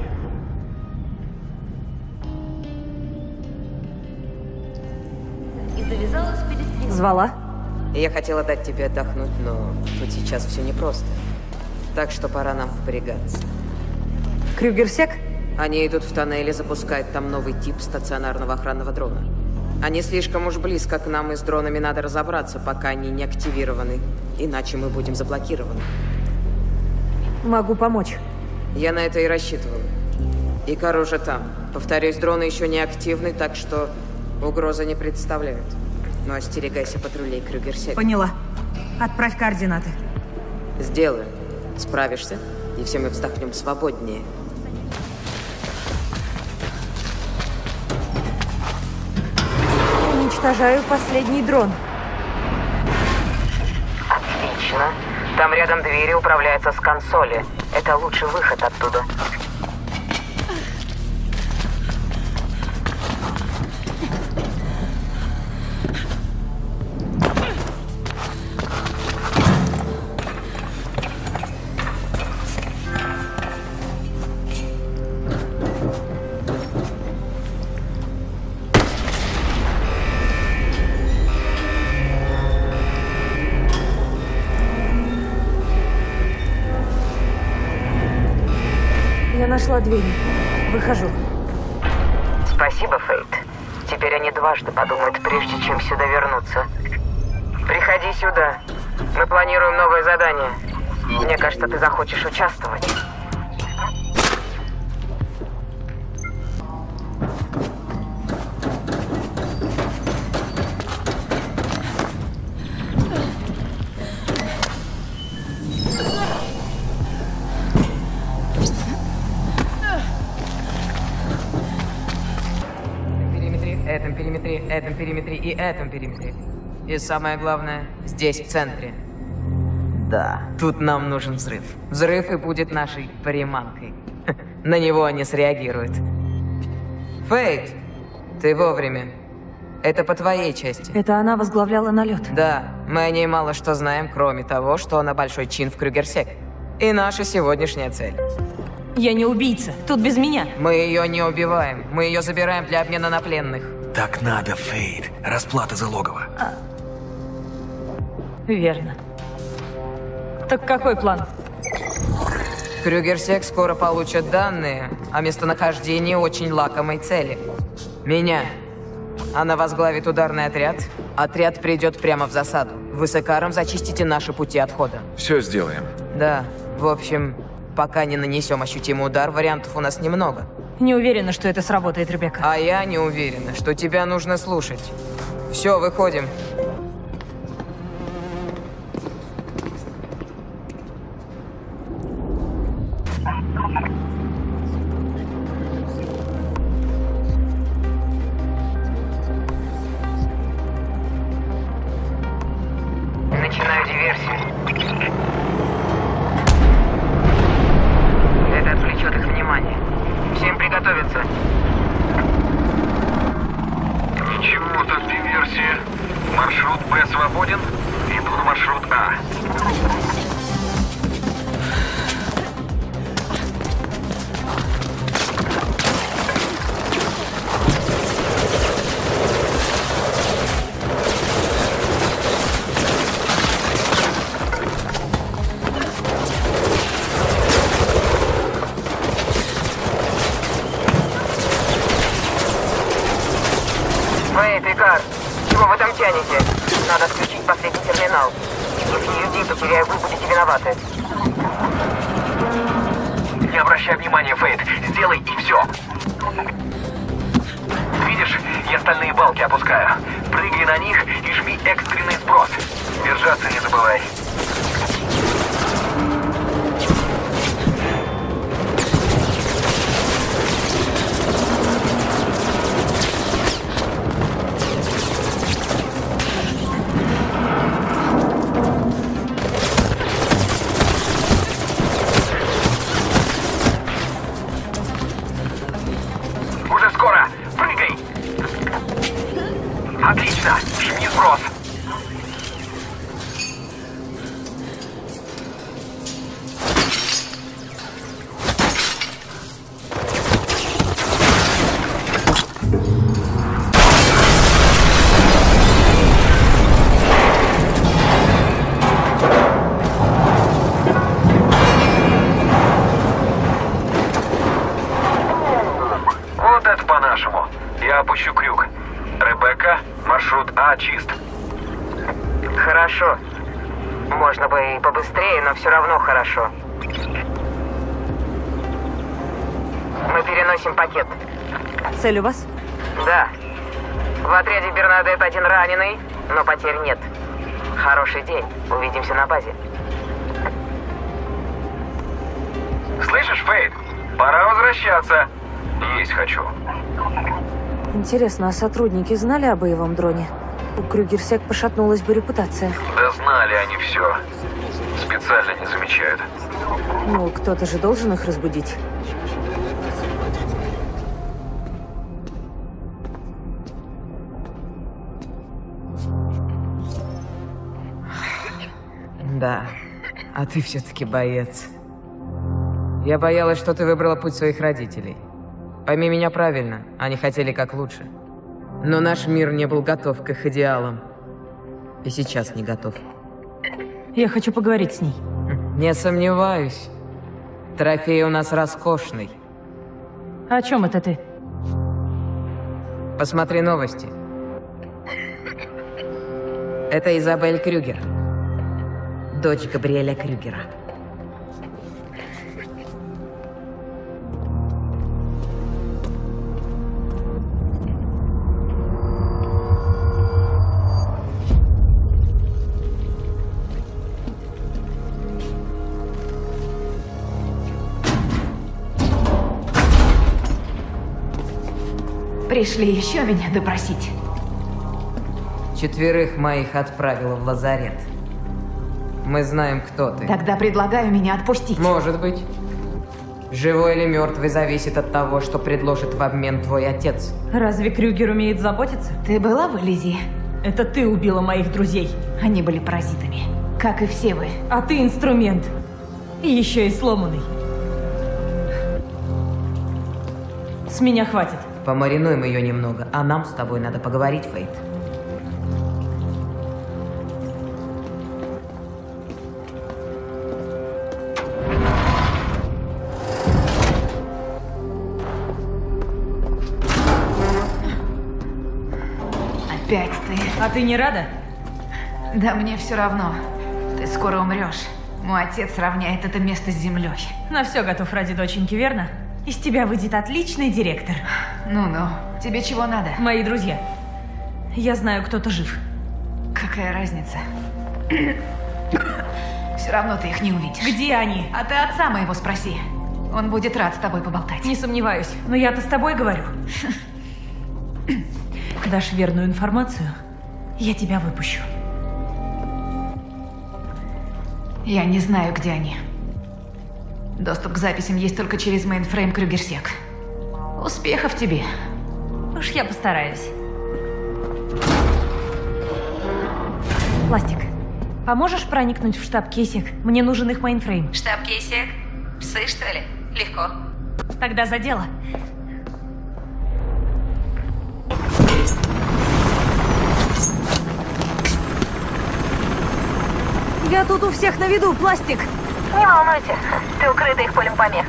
И завязалась перестрелка. Звала? Я хотела дать тебе отдохнуть, но тут сейчас все непросто. Так что пора нам впрягаться. Крюгерсек? Они идут в тоннель и запускают там новый тип стационарного охранного дрона. Они слишком уж близко к нам, и с дронами надо разобраться, пока они не активированы. Иначе мы будем заблокированы. Могу помочь. Я на это и рассчитывал. Икар уже там. Повторюсь, дроны еще не активны, так что угрозы не представляют. Но остерегайся патрулей Крюгерсека. Поняла. Отправь координаты. Сделаю. Справишься, и все мы вздохнем свободнее. Уничтожаю последний дрон. Отлично. Там рядом двери управляются с консоли. Это лучший выход оттуда. Я нашла двери. Выхожу. Спасибо, Фейт. Теперь они дважды подумают, прежде чем сюда вернуться. Приходи сюда. Мы планируем новое задание. Мне кажется, ты захочешь участвовать. Этом периметре и этом периметре. И самое главное, здесь, в центре. Да, тут нам нужен взрыв. Взрыв и будет нашей приманкой. На него они среагируют. Фейт, ты вовремя. Это по твоей части. Это она возглавляла налет? Да, мы о ней мало что знаем, кроме того, что она большой чин в Крюгерсек. И наша сегодняшняя цель. Я не убийца. Тут без меня. Мы ее не убиваем. Мы ее забираем для обмена на пленных. Так надо, Фейт. Расплата за логово. Верно. Так какой план? Крюгерсек скоро получат данные о местонахождении очень лакомой цели. Меня. Она возглавит ударный отряд. Отряд придет прямо в засаду. Вы с Икаром зачистите наши пути отхода. Все сделаем. Да, в общем, пока не нанесем ощутимый удар, вариантов у нас немного. Не уверена, что это сработает, Ребекка. А я не уверена, что тебя нужно слушать. Все, выходим. Начинаю диверсию. Это отвлечет их внимание. Всем приготовиться. Ничего так диверсия. Маршрут Б свободен. Иду на маршрут А. Фейт, Икар, чего вы там тянете? Надо отключить последний терминал. Если Юдиту теряю, вы будете виноваты. Не обращай внимания, Фейт. Сделай и все. Видишь, я стальные балки опускаю. Прыгай на них и жми экстренный сброс. Держаться не забывай. Уже скоро! Прыгай! Отлично! Жми сброс! Вот это по-нашему. Я опущу крюк. Ребекка, маршрут А чист. Хорошо. Можно бы и побыстрее, но все равно хорошо. Мы переносим пакет. Цель у вас? Да. В отряде Бернадет один раненый, но потерь нет. Хороший день. Увидимся на базе. Слышишь, Фейт? Пора возвращаться. Есть хочу. Интересно, а сотрудники знали о боевом дроне? У Крюгерсек пошатнулась бы репутация. Да знали они все. Специально не замечают. Ну, кто-то же должен их разбудить. Да, а ты все-таки боец. Я боялась, что ты выбрала путь своих родителей. Пойми меня правильно, они хотели как лучше. Но наш мир не был готов к их идеалам. И сейчас не готов. Я хочу поговорить с ней. Не сомневаюсь. Трофей у нас роскошный. О чем это ты? Посмотри новости. Это Изабель Крюгер. Дочь Габриэля Крюгера. Пришли еще меня допросить. 4 моих отправила в лазарет. Мы знаем, кто ты. Тогда предлагаю меня отпустить. Может быть. Живой или мертвый зависит от того, что предложит в обмен твой отец. Разве Крюгер умеет заботиться? Ты была в Элизии? Это ты убила моих друзей. Они были паразитами, как и все вы. А ты инструмент. И еще и сломанный. С меня хватит. Помаринуем ее немного, а нам с тобой надо поговорить, Фейт. Опять ты. А ты не рада? Да мне все равно. Ты скоро умрешь. Мой отец равняет это место с землей. На все готов ради доченьки, верно? Из тебя выйдет отличный директор. Ну-ну, тебе чего надо? Мои друзья. Я знаю, кто-то жив. Какая разница? Все равно ты их не увидишь. Где они? А ты отца моего спроси. Он будет рад с тобой поболтать. Не сомневаюсь, но я-то с тобой говорю. Дашь верную информацию, я тебя выпущу. Я не знаю, где они. Доступ к записям есть только через мейнфрейм Крюгерсек. Успехов тебе. Уж я постараюсь. Пластик, поможешь проникнуть в штаб Кейсек? Мне нужен их мейнфрейм. Штаб Кейсек? Псы, что ли? Легко. Тогда за дело. Я тут у всех на виду, Пластик. Не волнуйся, ты укрыта их полем помех.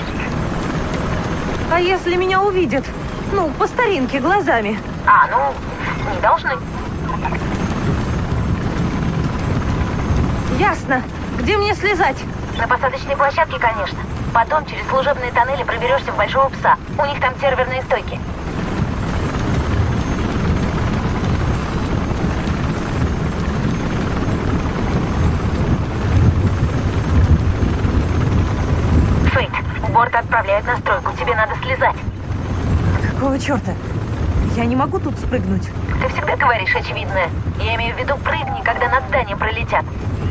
А если меня увидят? Ну, по старинке, глазами. Не должны. Ясно. Где мне слезать? На посадочной площадке, конечно. Потом через служебные тоннели проберешься в Большого Пса. У них там серверные стойки. Фейт, борт отправляет на стройку. Тебе надо слезать. Какого черта? Я не могу тут спрыгнуть. Ты всегда говоришь очевидное. Я имею в виду, прыгни, когда над зданием пролетят.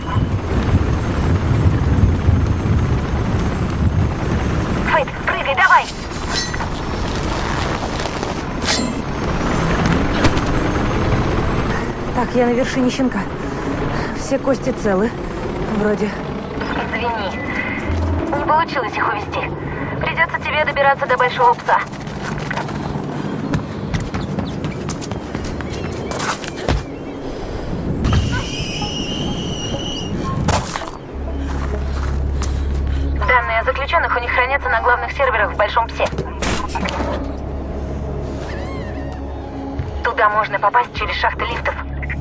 Фейт, прыгай, давай! Так, я на вершине щенка. Все кости целы. Вроде. Извини. Не получилось их увести. Придется тебе добираться до Большого Пса. Данные о заключенных у них хранятся на главных серверах в Большом Псе. Туда можно попасть через шахты лифтов.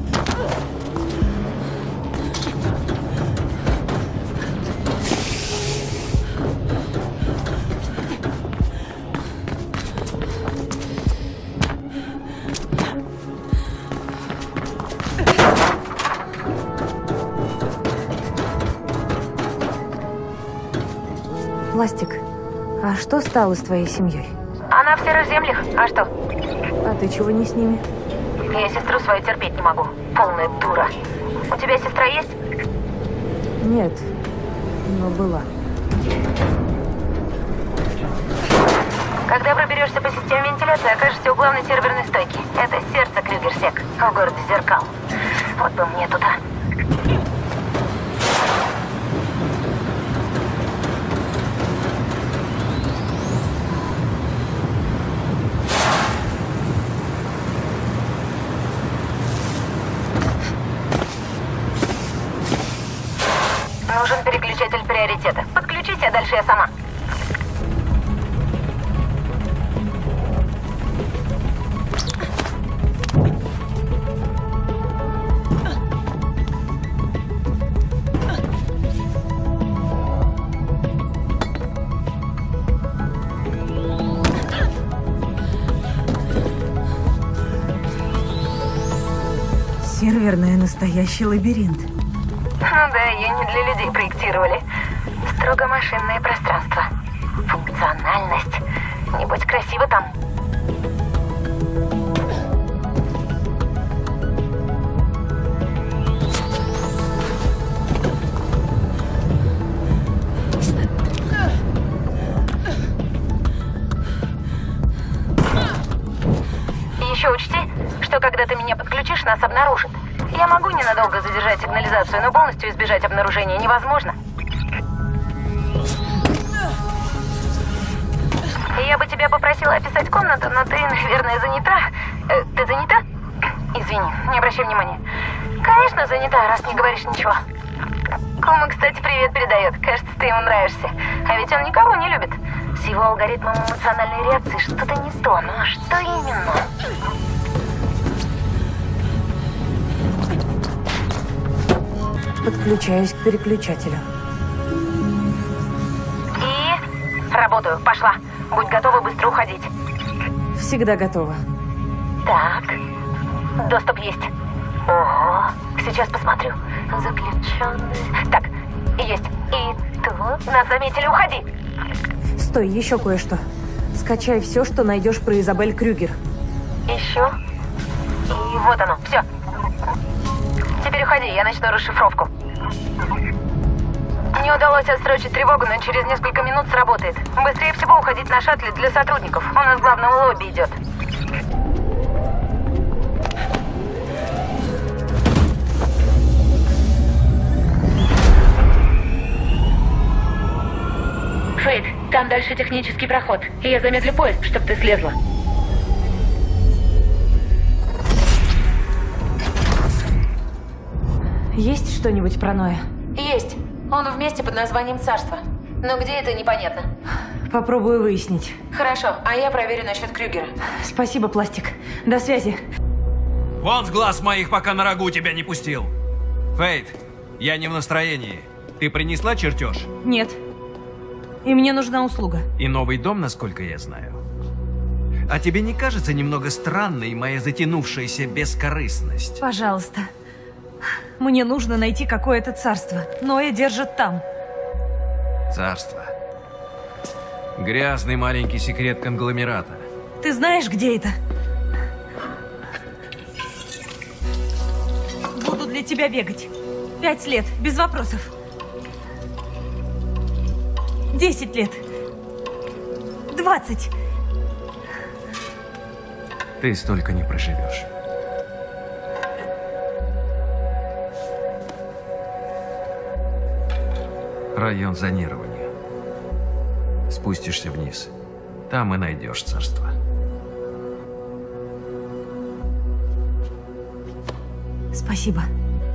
Пластик, а что стало с твоей семьей? Она в серых землях. А что? А ты чего не с ними? Я сестру свою терпеть не могу. Полная дура. У тебя сестра есть? Нет, но была. Когда проберешься по системе вентиляции, окажешься у главной серверной стойки. Это сердце Крюгерсек, в городе Зеркал. Вот бы мне туда. Нужен переключатель приоритета. Подключите, а дальше я сама. Серверная настоящий лабиринт. Ну да, ее не для людей проектировали. Строго машинное пространство. Функциональность. Небось, красиво там. нас обнаружит. Я могу ненадолго задержать сигнализацию, но полностью избежать обнаружения невозможно. Я бы тебя попросила описать комнату, но ты, наверное, занята. Ты занята? Извини, не обращай внимания. Конечно, занята, раз не говоришь ничего. Кума, кстати, привет передает. Кажется, ты ему нравишься. А ведь он никого не любит. С его алгоритмом эмоциональной реакции что-то не то. Но что именно? Подключаюсь к переключателю. И... работаю. Пошла. Будь готова быстро уходить. Всегда готова. Так. Доступ есть. Ого. Сейчас посмотрю. Заключенный. Так. Есть. И тут нас заметили. Уходи. Стой, еще кое-что. Скачай все, что найдешь про Изабель Крюгер. Ищу. И вот оно. Все. Теперь уходи, я начну расшифровку. Не удалось отсрочить тревогу, но через несколько минут сработает. Быстрее всего уходить на шаттле для сотрудников. Он из главного лобби идет. Фейт, там дальше технический проход. Я замедлю поиск, чтобы ты слезла. Есть что-нибудь про Ноя? Есть. Он в месте под названием Царство. Но где это, непонятно. Попробую выяснить. Хорошо, а я проверю насчет Крюгера. Спасибо, Пластик. До связи. Вон с глаз моих, пока на рогу тебя не пустил. Фейт, я не в настроении. Ты принесла чертеж? Нет. И мне нужна услуга. И новый дом, насколько я знаю. А тебе не кажется немного странной моя затянувшаяся бескорыстность? Пожалуйста. Мне нужно найти какое-то царство. Ноя держит там. Царство. Грязный маленький секрет конгломерата. Ты знаешь, где это? Буду для тебя бегать. 5 лет, без вопросов. 10 лет. 20. Ты столько не проживешь. Район зонирования. Спустишься вниз. Там и найдешь царство. Спасибо.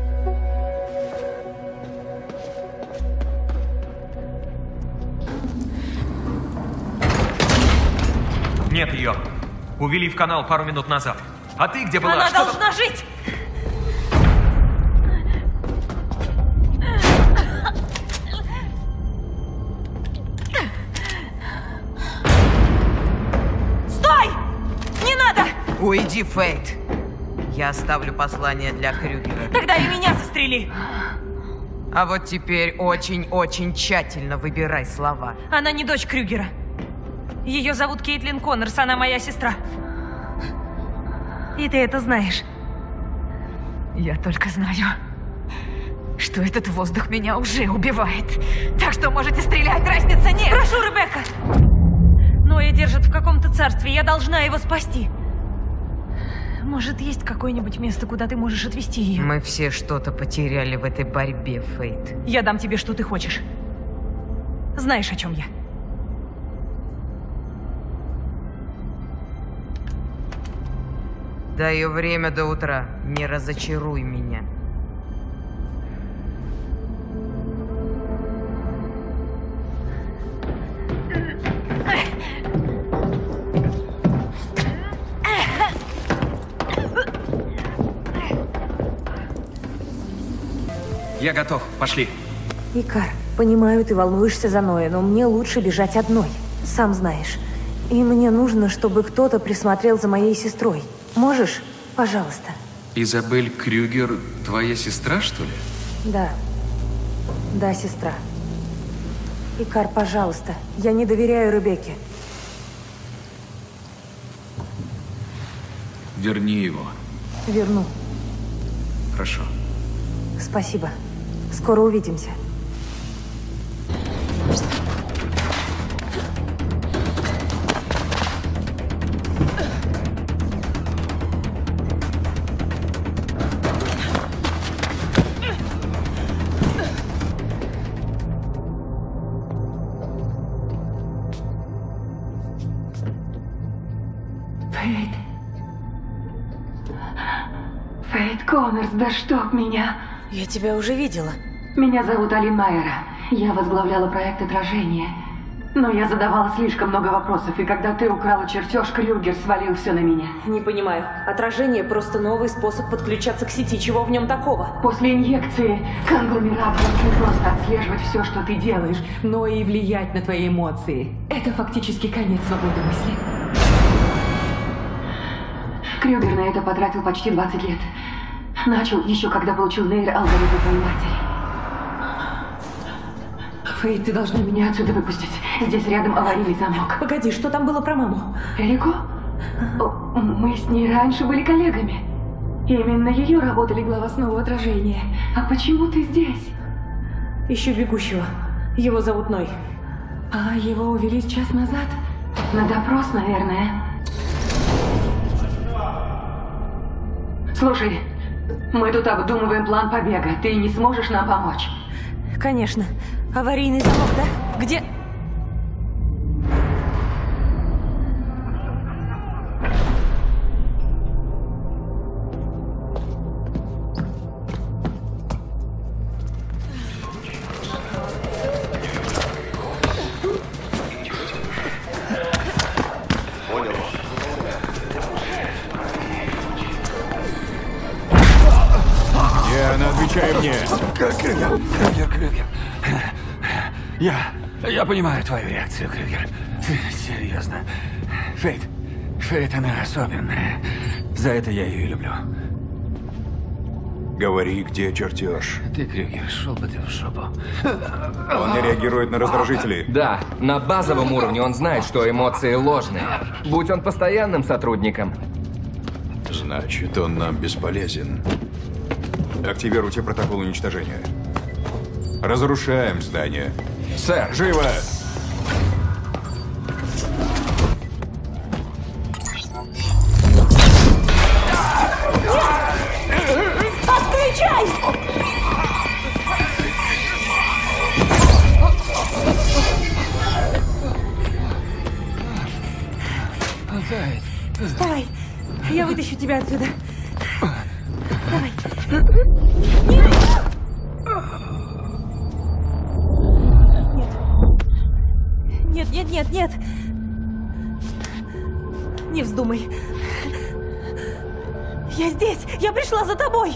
Нет ее. Увели в канал пару минут назад. А ты где была? Она должна жить! Стой! Не надо! Уйди, Фейт. Я оставлю послание для Крюгера. Тогда и меня застрели. А вот теперь очень-очень тщательно выбирай слова. Она не дочь Крюгера. Ее зовут Кейтлин Коннорс, она моя сестра. И ты это знаешь. Я только знаю, что этот воздух меня уже убивает. Так что можете стрелять, разницы нет. Прошу, Ребекка! Ноя держит в каком-то царстве, я должна его спасти. Может, есть какое-нибудь место, куда ты можешь отвезти ее? Мы все что-то потеряли в этой борьбе, Фейт. Я дам тебе, что ты хочешь. Знаешь, о чем я. Даю время до утра. Не разочаруй меня. Я готов. Пошли. Икар, понимаю, ты волнуешься за Ноя, но мне лучше бежать одной. Сам знаешь. И мне нужно, чтобы кто-то присмотрел за моей сестрой. Можешь? Пожалуйста. Изабель Крюгер твоя сестра, что ли? Да. Да, сестра. Икар, пожалуйста. Я не доверяю Ребекке. Верни его. Верну. Хорошо. Спасибо. Скоро увидимся. Фейт. Фейт Коннорс, да чтоб меня. Я тебя уже видела. Меня зовут Алин Майера. Я возглавляла проект «Отражение». Но я задавала слишком много вопросов, и когда ты украла чертеж, Крюгер свалил все на меня. Не понимаю. Отражение — просто новый способ подключаться к сети. Чего в нем такого? После инъекции конгломерат может не просто отслеживать все, что ты делаешь, но и влиять на твои эмоции. Это фактически конец свободы мысли. Крюгер на это потратил почти 20 лет. Начал еще когда получил нейроалгоритм твоей матери. Фейт, ты должна меня отсюда выпустить. Здесь рядом аварийный замок. Погоди, что там было про маму? Эрико? Мы с ней раньше были коллегами. Именно ее работа легла в основу отражения. А почему ты здесь? Ищу бегущего. Его зовут Ной. А его увели час назад? На допрос, наверное. Слушай, мы тут обдумываем план побега. Ты не сможешь нам помочь? Конечно. Аварийный замок, да? Где? Диана, отвечай мне. Крюгер. Я понимаю твою реакцию, Крюгер. Серьезно. Фейт, она особенная. За это я ее и люблю. Говори, где чертеж. Ты, Крюгер, шел бы ты в жопу. Он не реагирует на раздражители. Да, на базовом уровне он знает, что эмоции ложные. Будь он постоянным сотрудником. Значит, он нам бесполезен. Активируйте протокол уничтожения. Разрушаем здание. Сэр! Живо! Отключай! Вставай! Я вытащу тебя отсюда. Давай. Нет. Не вздумай. Я здесь! Я пришла за тобой!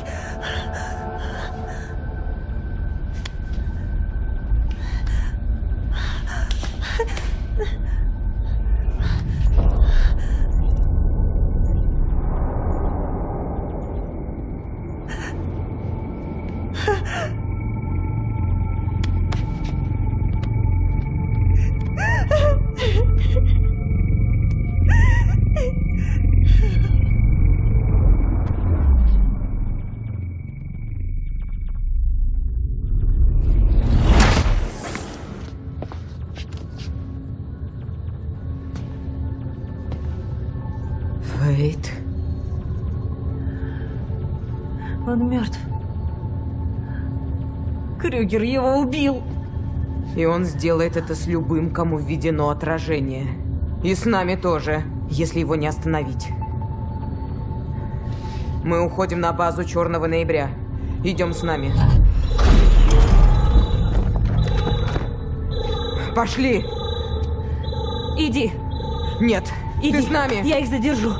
Фейт. Он мертв. Крюгер его убил. И он сделает это с любым, кому введено отражение. И с нами тоже, если его не остановить. Мы уходим на базу Черного Ноября. Идем с нами. Пошли! Иди. Нет, иди. Ты с нами. Я их задержу.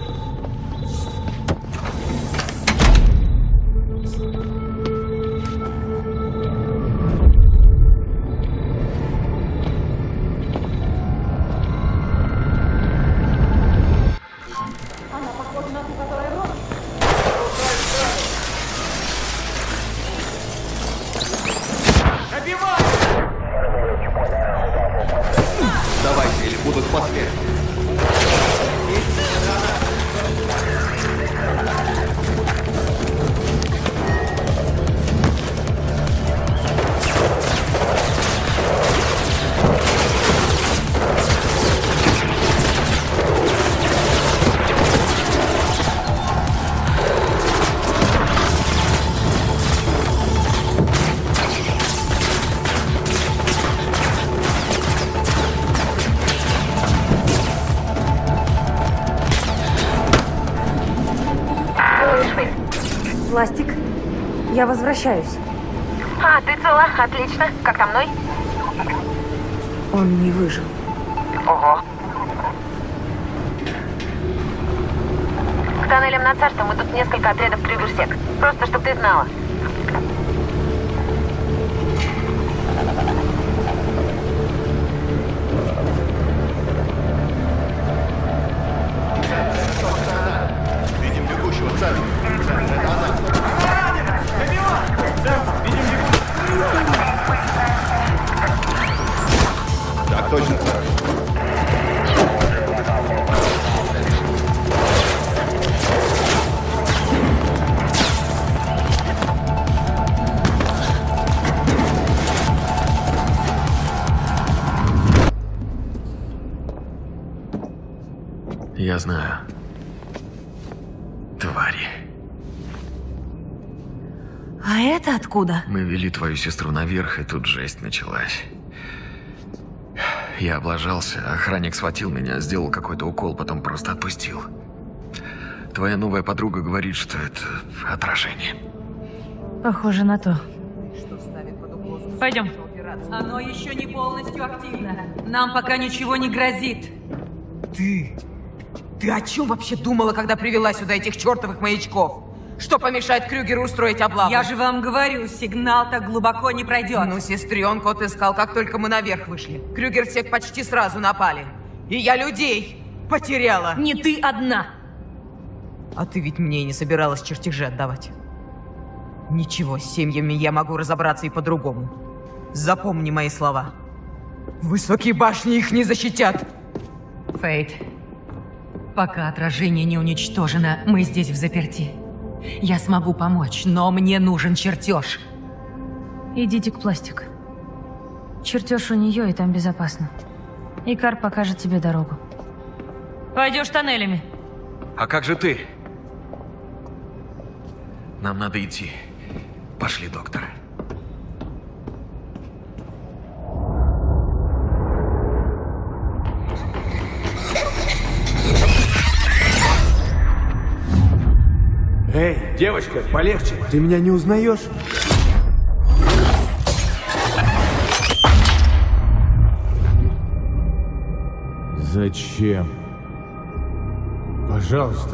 Давайте, или будут последствия. Пластик, я возвращаюсь. А, ты цела? Отлично. Как там Ной? Он не выжил. Ого. К тоннелям на царство мы тут несколько отрядов Крюгер-сек. Просто, чтобы ты знала. Видим бегущего центра. Центр, это она. Видим бегущего. Так точно, сэр. Я знаю. Твари. А это откуда? Мы вели твою сестру наверх, и тут жесть началась. Я облажался, охранник схватил меня, сделал какой-то укол, потом просто отпустил. Твоя новая подруга говорит, что это отражение. Похоже на то. Пойдем. Оно еще не полностью активно. Нам пока ничего не грозит. Ты о чем вообще думала, когда привела сюда этих чертовых маячков? Что помешает Крюгеру устроить облаву? Я же вам говорю, сигнал так глубоко не пройдет. Ну, сестренку отыскал, как только мы наверх вышли. Крюгер-сек почти сразу напали. И я людей потеряла. Не ты одна. А ты ведь мне и не собиралась чертежи отдавать. Ничего, с семьями я могу разобраться и по-другому. Запомни мои слова. Высокие башни их не защитят. Фейт, пока отражение не уничтожено, мы здесь взаперти. Я смогу помочь, но мне нужен чертеж. Идите к Пластик. Чертеж у нее, и там безопасно. Икар покажет тебе дорогу. Пойдешь тоннелями. А как же ты? Нам надо идти. Пошли, доктор. Эй, девочка, полегче. Ты меня не узнаешь? Зачем? Пожалуйста.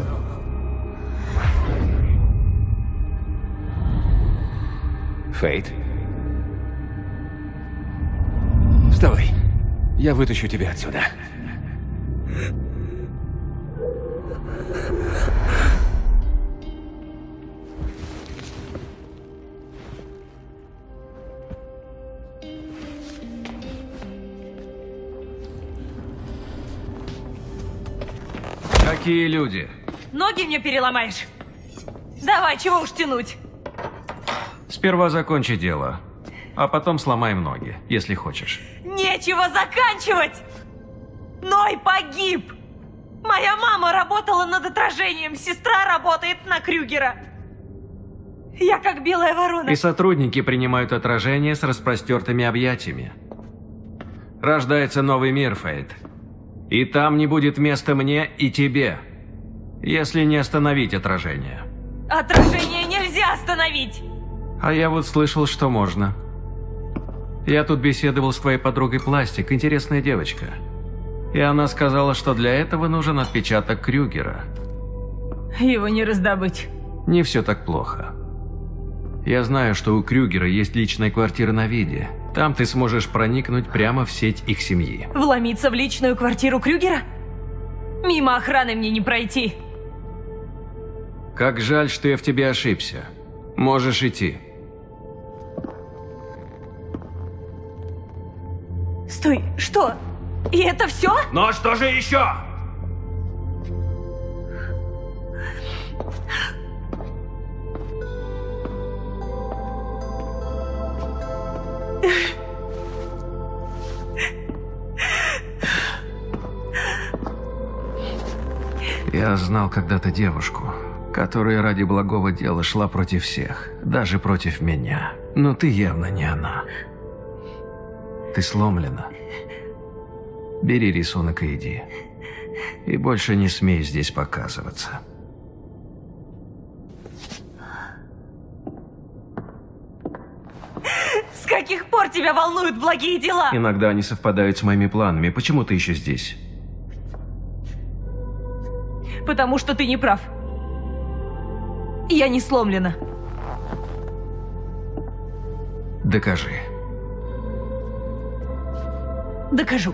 Фейт. Вставай. Я вытащу тебя отсюда. Какие люди? Ноги мне переломаешь? Давай, чего уж тянуть? Сперва закончи дело, а потом сломаем ноги, если хочешь. Нечего заканчивать! Ной погиб! Моя мама работала над отражением, сестра работает на Крюгера. Я как белая ворона. И сотрудники принимают отражение с распростертыми объятиями. Рождается новый мир, Фейт. И там не будет места мне и тебе, если не остановить отражение. Отражение нельзя остановить! А я вот слышал, что можно. Я тут беседовал с твоей подругой Пластик, интересная девочка. И она сказала, что для этого нужен отпечаток Крюгера. Его не раздобыть. Не все так плохо. Я знаю, что у Крюгера есть личная квартира на виде. Там ты сможешь проникнуть прямо в сеть их семьи. Вломиться в личную квартиру Крюгера? Мимо охраны мне не пройти. Как жаль, что я в тебе ошибся. Можешь идти. Стой, что? И это все? Но что же еще? Я знал когда-то девушку, которая ради благого дела шла против всех, даже против меня. Но ты явно не она. Ты сломлена. Бери рисунок и иди. И больше не смей здесь показываться. каких пор тебя волнуют благие дела? Иногда они совпадают с моими планами. Почему ты еще здесь? Потому что ты не прав. Я не сломлена. Докажи. Докажу.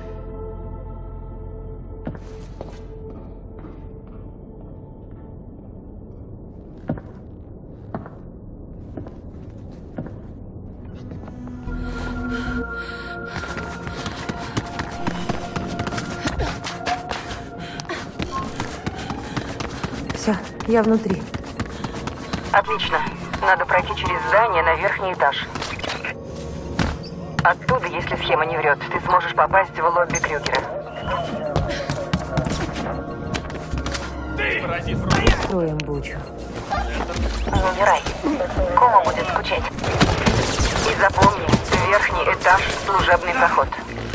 Все, я внутри. Отлично. Надо пройти через здание на верхний этаж. Оттуда, если схема не врет, ты сможешь попасть в лобби Крюгера. Строим бучу. Не умирай. Кома будет скучать. И запомни, верхний этаж — служебный проход.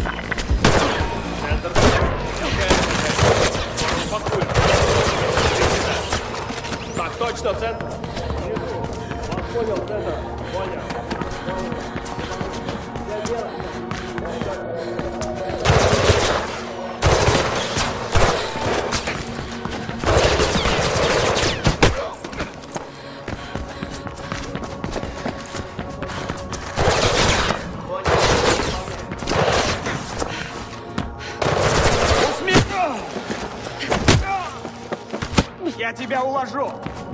Так, точно, центр. Понял, центр. Понял. Я тебя уложу!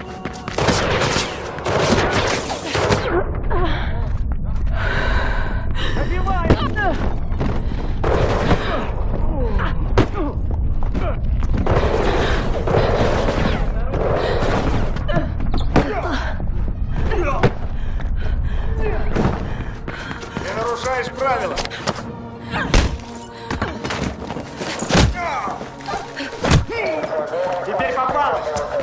Добивай! Ты нарушаешь правила! Теперь попал!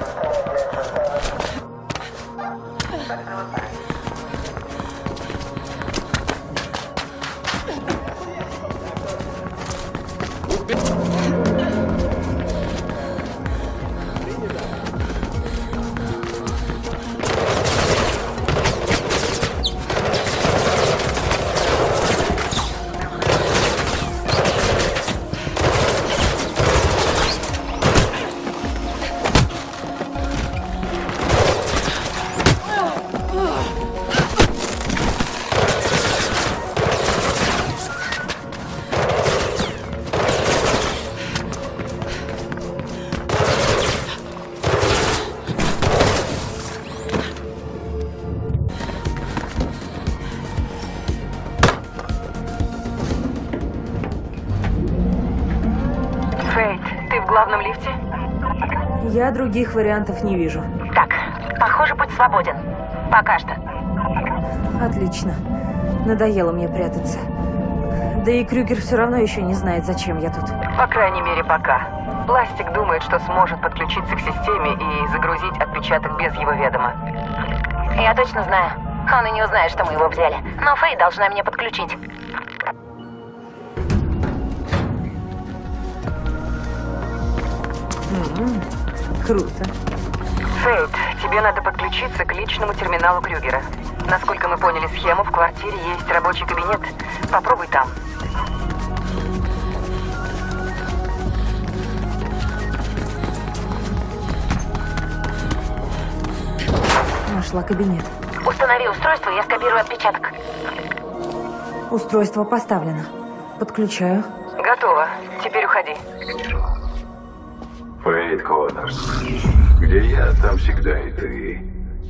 главном лифте? Я других вариантов не вижу. Так, похоже, путь свободен. Пока что. Отлично. Надоело мне прятаться. Да и Крюгер все равно еще не знает, зачем я тут. По крайней мере, пока. Пластик думает, что сможет подключиться к системе и загрузить отпечаток без его ведома. Я точно знаю. Он и не узнает, что мы его взяли. Но Фэй должна меня подключить. Круто. Фейт, тебе надо подключиться к личному терминалу Крюгера. Насколько мы поняли схему, в квартире есть рабочий кабинет. Попробуй там. Нашла кабинет. Установи устройство, я скопирую отпечаток. Устройство поставлено. Подключаю. Готово. Теперь уходи. Фейт Коннорс. Где я, там всегда и ты.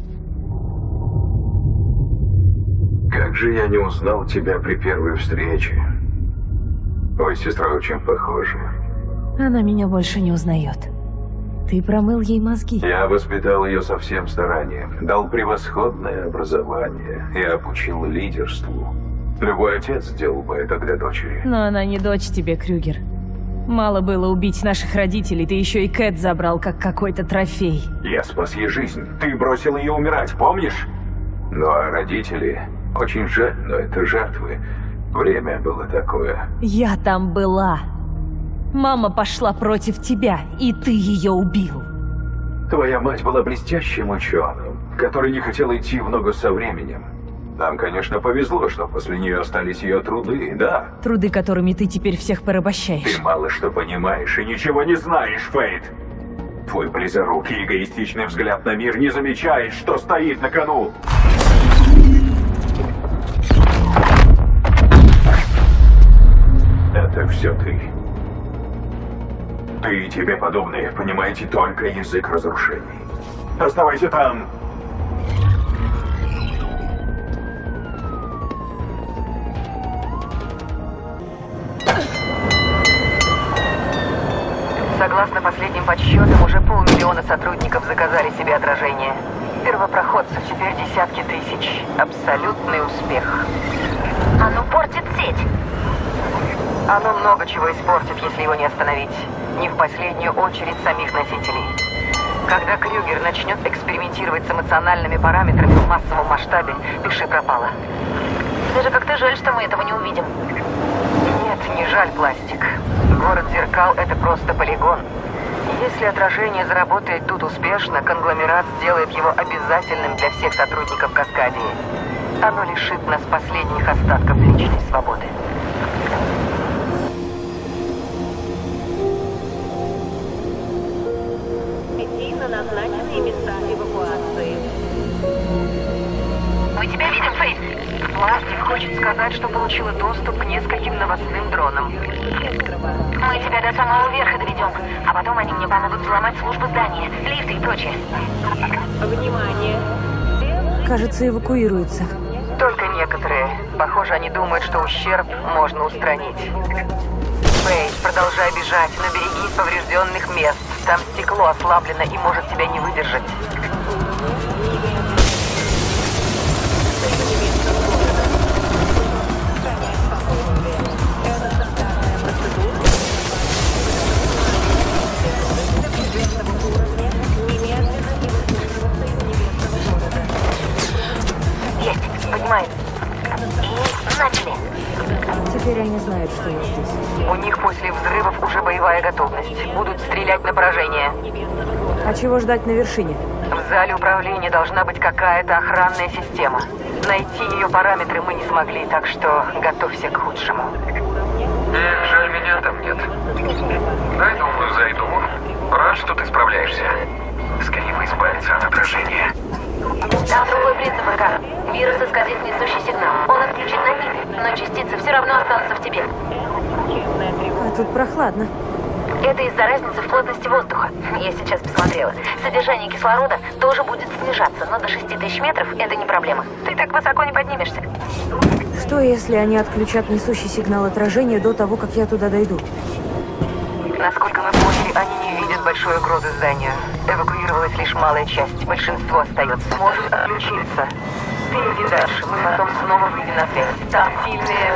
Как же я не узнал тебя при первой встрече? Ой, сестра очень похожа. Она меня больше не узнает. Ты промыл ей мозги. Я воспитал ее со всем старанием, дал превосходное образование и обучил лидерству. Любой отец сделал бы это для дочери. Но она не дочь тебе, Крюгер. Мало было убить наших родителей, ты еще и Кэт забрал, как какой-то трофей. Я спас ей жизнь, ты бросил ее умирать, помнишь? Ну а родители... Очень жаль, но это жертвы. Время было такое. Я там была. Мама пошла против тебя, и ты ее убил. Твоя мать была блестящим ученым, который не хотел идти в ногу со временем. Нам, конечно, повезло, что после нее остались ее труды, да? Труды, которыми ты теперь всех порабощаешь. Ты мало что понимаешь и ничего не знаешь, Фейт. Твой близорукий эгоистичный взгляд на мир не замечает, что стоит на кону. Это все ты. Ты и тебе подобные понимаете только язык разрушений. Оставайся там. Согласно последним подсчетам, уже 500 000 сотрудников заказали себе отражение. Первопроходцев теперь десятки тысяч. Абсолютный успех. Оно портит сеть. Оно много чего испортит, если его не остановить. Не в последнюю очередь самих носителей. Когда Крюгер начнет экспериментировать с эмоциональными параметрами в массовом масштабе, пиши пропало. Даже как-то жаль, что мы этого не увидим. Нет, не жаль, пластик. Город зеркал — это просто полигон. Если отражение заработает тут успешно, конгломерат сделает его обязательным для всех сотрудников Каскадии. Оно лишит нас последних остатков личной свободы. Идти на назначенные места эвакуации. Мы тебя видим, Фейт. Пластик хочет сказать, что получила доступ к нескольким новостным дронам. Мы тебя до самого верха доведем, а потом они мне помогут взломать службу здания, лифты и прочее. Внимание! Кажется, эвакуируются. Только некоторые. Похоже, они думают, что ущерб можно устранить. Фейт, продолжай бежать, но берегись поврежденных мест. Там стекло ослаблено и может тебя не выдержать. Поднимается. И начали. Теперь они знают, что я здесь. У них после взрывов уже боевая готовность. Будут стрелять на поражение. А чего ждать на вершине? В зале управления должна быть какая-то охранная система. Найти ее параметры мы не смогли, так что готовься к худшему. Жаль, меня там нет. Дай, думаю, зайду. Рад, что ты справляешься. Скорее бы избавиться от отражения. Там другой принцип РК. Вирус исказит несущий сигнал. Он отключит на миг, но частицы все равно останутся в тебе. А тут прохладно. Это из-за разницы в плотности воздуха. Я сейчас посмотрела. Содержание кислорода тоже будет снижаться, но до 6000 метров это не проблема. Ты так высоко не поднимешься. Что, если они отключат несущий сигнал отражения до того, как я туда дойду? Насколько мы поняли, они не видят большой угрозы зданию. Эвакуировалась лишь малая часть. Большинство остается. Может отключиться. Ты иди дальше. Мы потом снова выйдем на связь. Там сильные...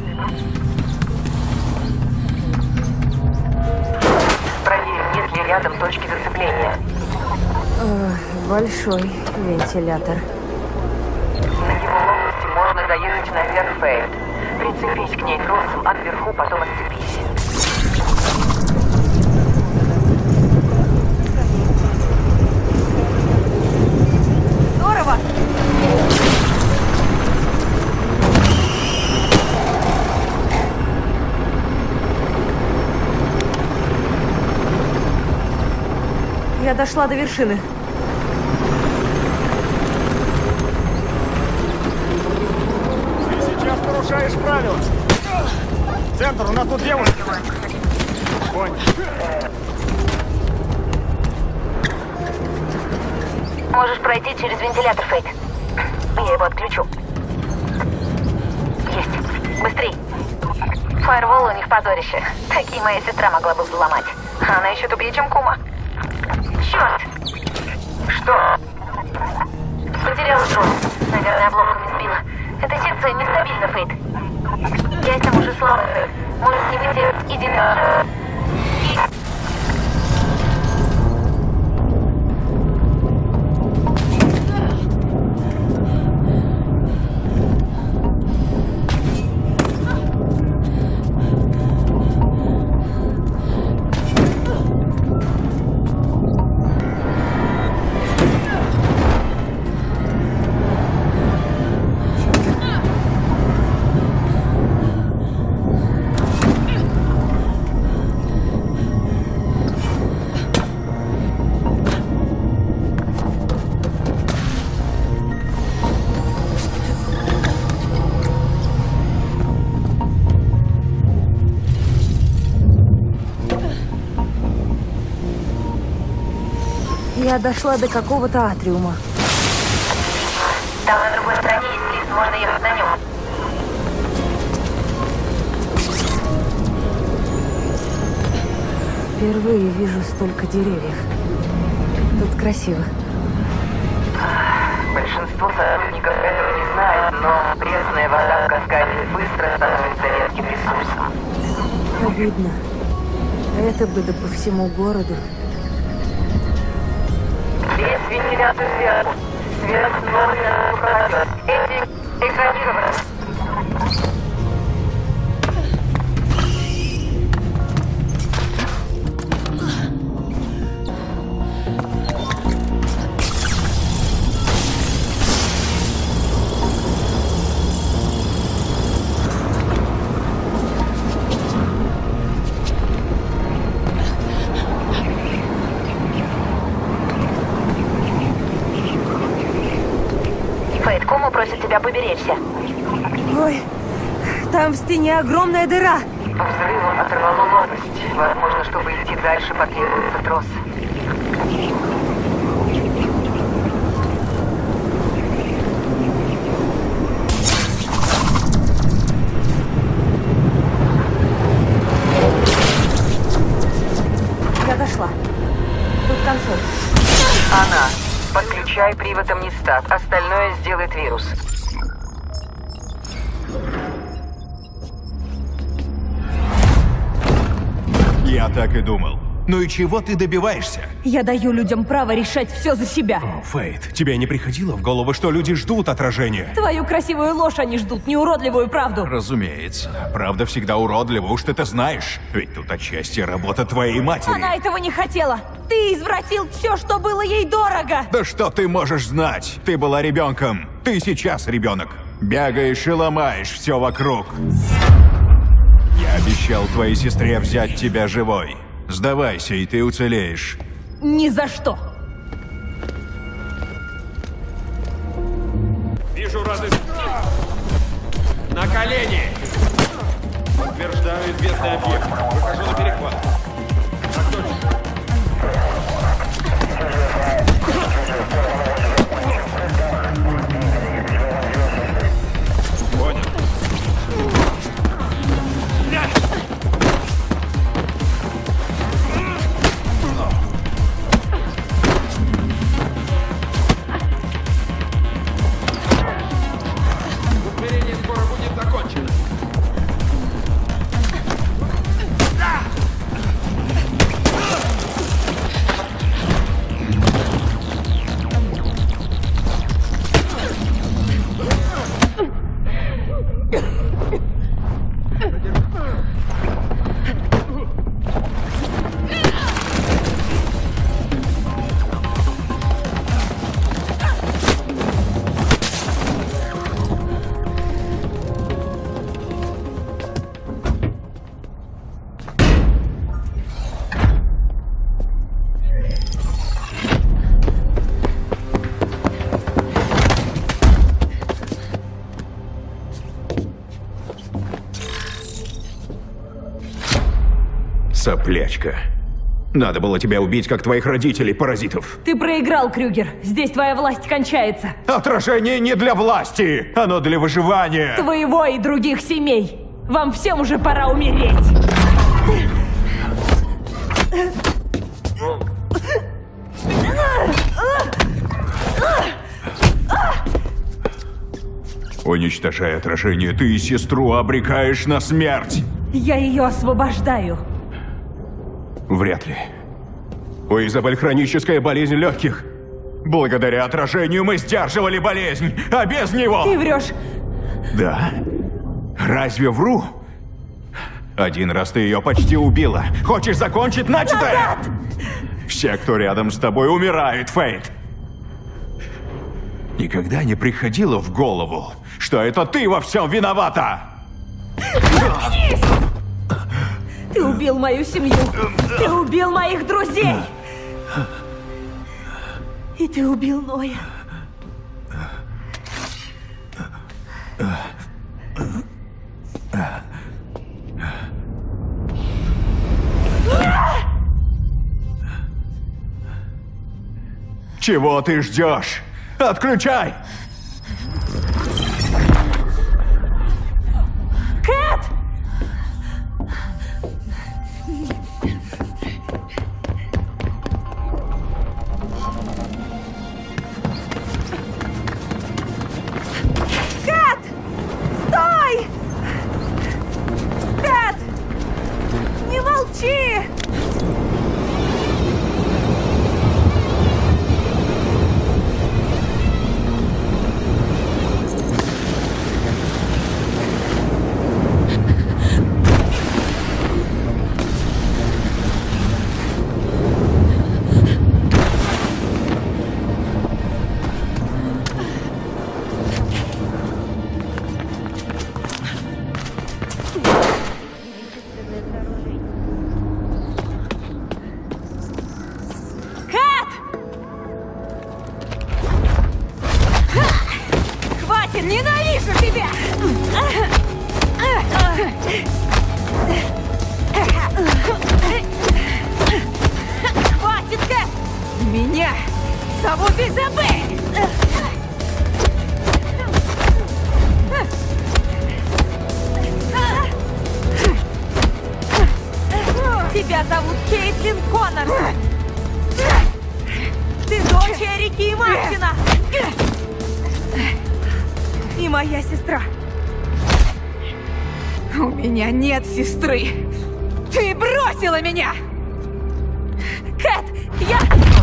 Проверь, нет ли рядом точки зацепления. Большой вентилятор. На его лопасти можно доехать наверх, Фейт. Прицепись к ней тросом, а наверху потом отцепись. Здорово! Я дошла до вершины. Ты сейчас нарушаешь правила. Центр, у нас тут девушка. Понял. Можешь пройти через вентилятор, Фейт. Я его отключу. Есть. Быстрей. Фаервол у них позорище. Такие моя сестра могла бы взломать. Она еще тупее, чем Кума. Черт! Что? Потеряла дрон. Наверное, обломками сбила. Эта секция нестабильна, Фейт. Я там уже слабо, Фейт. Может не выйти. Иди дальше. Я дошла до какого-то атриума. Там на другой стороне есть лифт, можно ехать на нем. Впервые вижу столько деревьев. Тут красиво. Большинство сотрудников этого не знает, но пресная вода в каскаде быстро становится редким ресурсом. Обидно. Это бы да по всему городу. Здесь вентиляцию сверху. Сверху новый рукоходет. Эти экранированы. Комо просит тебя поберечься. Ой, там в стене огромная дыра. По взрыву оторвало лопасть. Возможно, чтобы идти дальше, потребуется трос. Я дошла. Тут консоль. Она. Подключай привод амнистат. Остальное сделает вирус. Я так и думал. Ну и чего ты добиваешься? Я даю людям право решать все за себя. Фейт, тебе не приходило в голову, что люди ждут отражения? Твою красивую ложь они ждут, не уродливую правду. Разумеется. Правда всегда уродлива, уж ты-то знаешь. Ведь тут отчасти работа твоей матери. Она этого не хотела. Ты извратил все, что было ей дорого. Да что ты можешь знать? Ты была ребенком. Ты сейчас ребенок. Бегаешь и ломаешь все вокруг. Я обещал твоей сестре взять тебя живой. Сдавайся, и ты уцелеешь. Ни за что. Вижу радость. На колени! Утверждаю известный объект. Выхожу на перехват. Так точно. Понял. Усмирение скоро будет закончено. Соплячка. Надо было тебя убить, как твоих родителей, паразитов. Ты проиграл, Крюгер. Здесь твоя власть кончается. Отражение не для власти, оно для выживания. Твоего и других семей. Вам всем уже пора умереть. Уничтожая отражение, ты и сестру обрекаешь на смерть. Я ее освобождаю. Вряд ли. У Изабель хроническая болезнь легких. Благодаря отражению мы сдерживали болезнь, а без него... Ты врешь. Да? Разве вру? Один раз ты ее почти убила. Хочешь закончить начатое? Назад! Все, кто рядом с тобой, умирают, Фейт. Никогда не приходило в голову, что это ты во всем виновата. Заткнись! Ты убил мою семью. Ты убил моих друзей. И ты убил Ноя. Чего ты ждешь? Отключай! Кэт! Кэт! Стой! Кэт! Не молчи! Ненавижу тебя! Хватит, Кэт! Меня зовут Изабель! Тебя зовут Кейтлин Коннорс! Ты дочь Эрики и Мартина! И моя сестра. У меня нет сестры. Ты бросила меня! Кэт, я...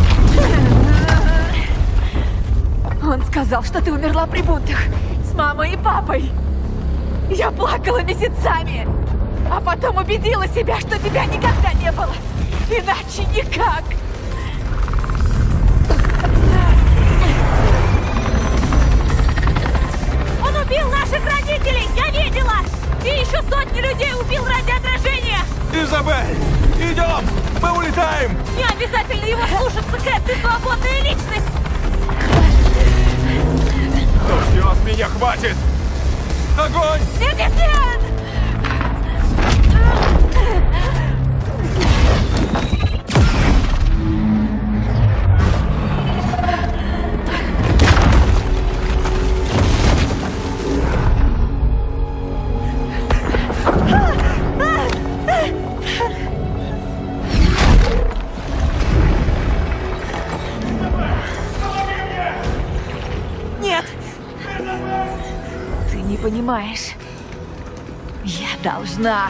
Он сказал, что ты умерла при бунтах с мамой и папой. Я плакала месяцами, а потом убедила себя, что тебя никогда не было. Иначе никак. Он убил наших родителей! Я видела! И еще сотни людей убил ради отражения! Изабель! Идем! Мы улетаем! Не обязательно его слушаться, Кэт! Ты свободная личность! Ну все, с меня хватит! Огонь! Нет! Нет! Ты не понимаешь. Я должна.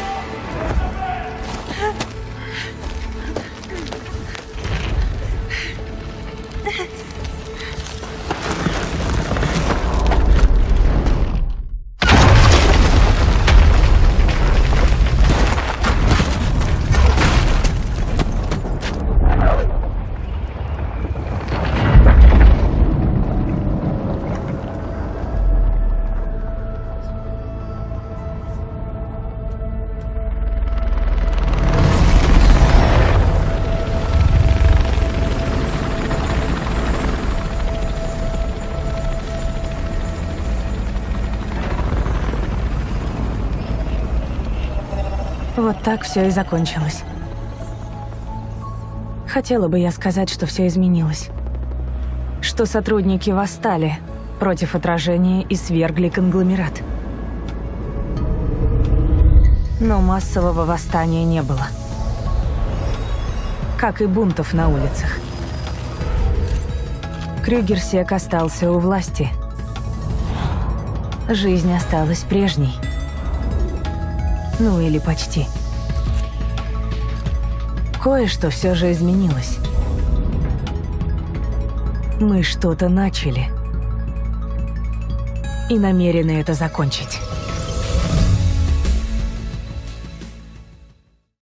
Вот так все и закончилось. Хотела бы я сказать, что все изменилось. Что сотрудники восстали против отражения и свергли конгломерат. Но массового восстания не было. Как и бунтов на улицах. Крюгер-Сек остался у власти. Жизнь осталась прежней. Ну или почти. Кое-что все же изменилось. Мы что-то начали. И намерены это закончить.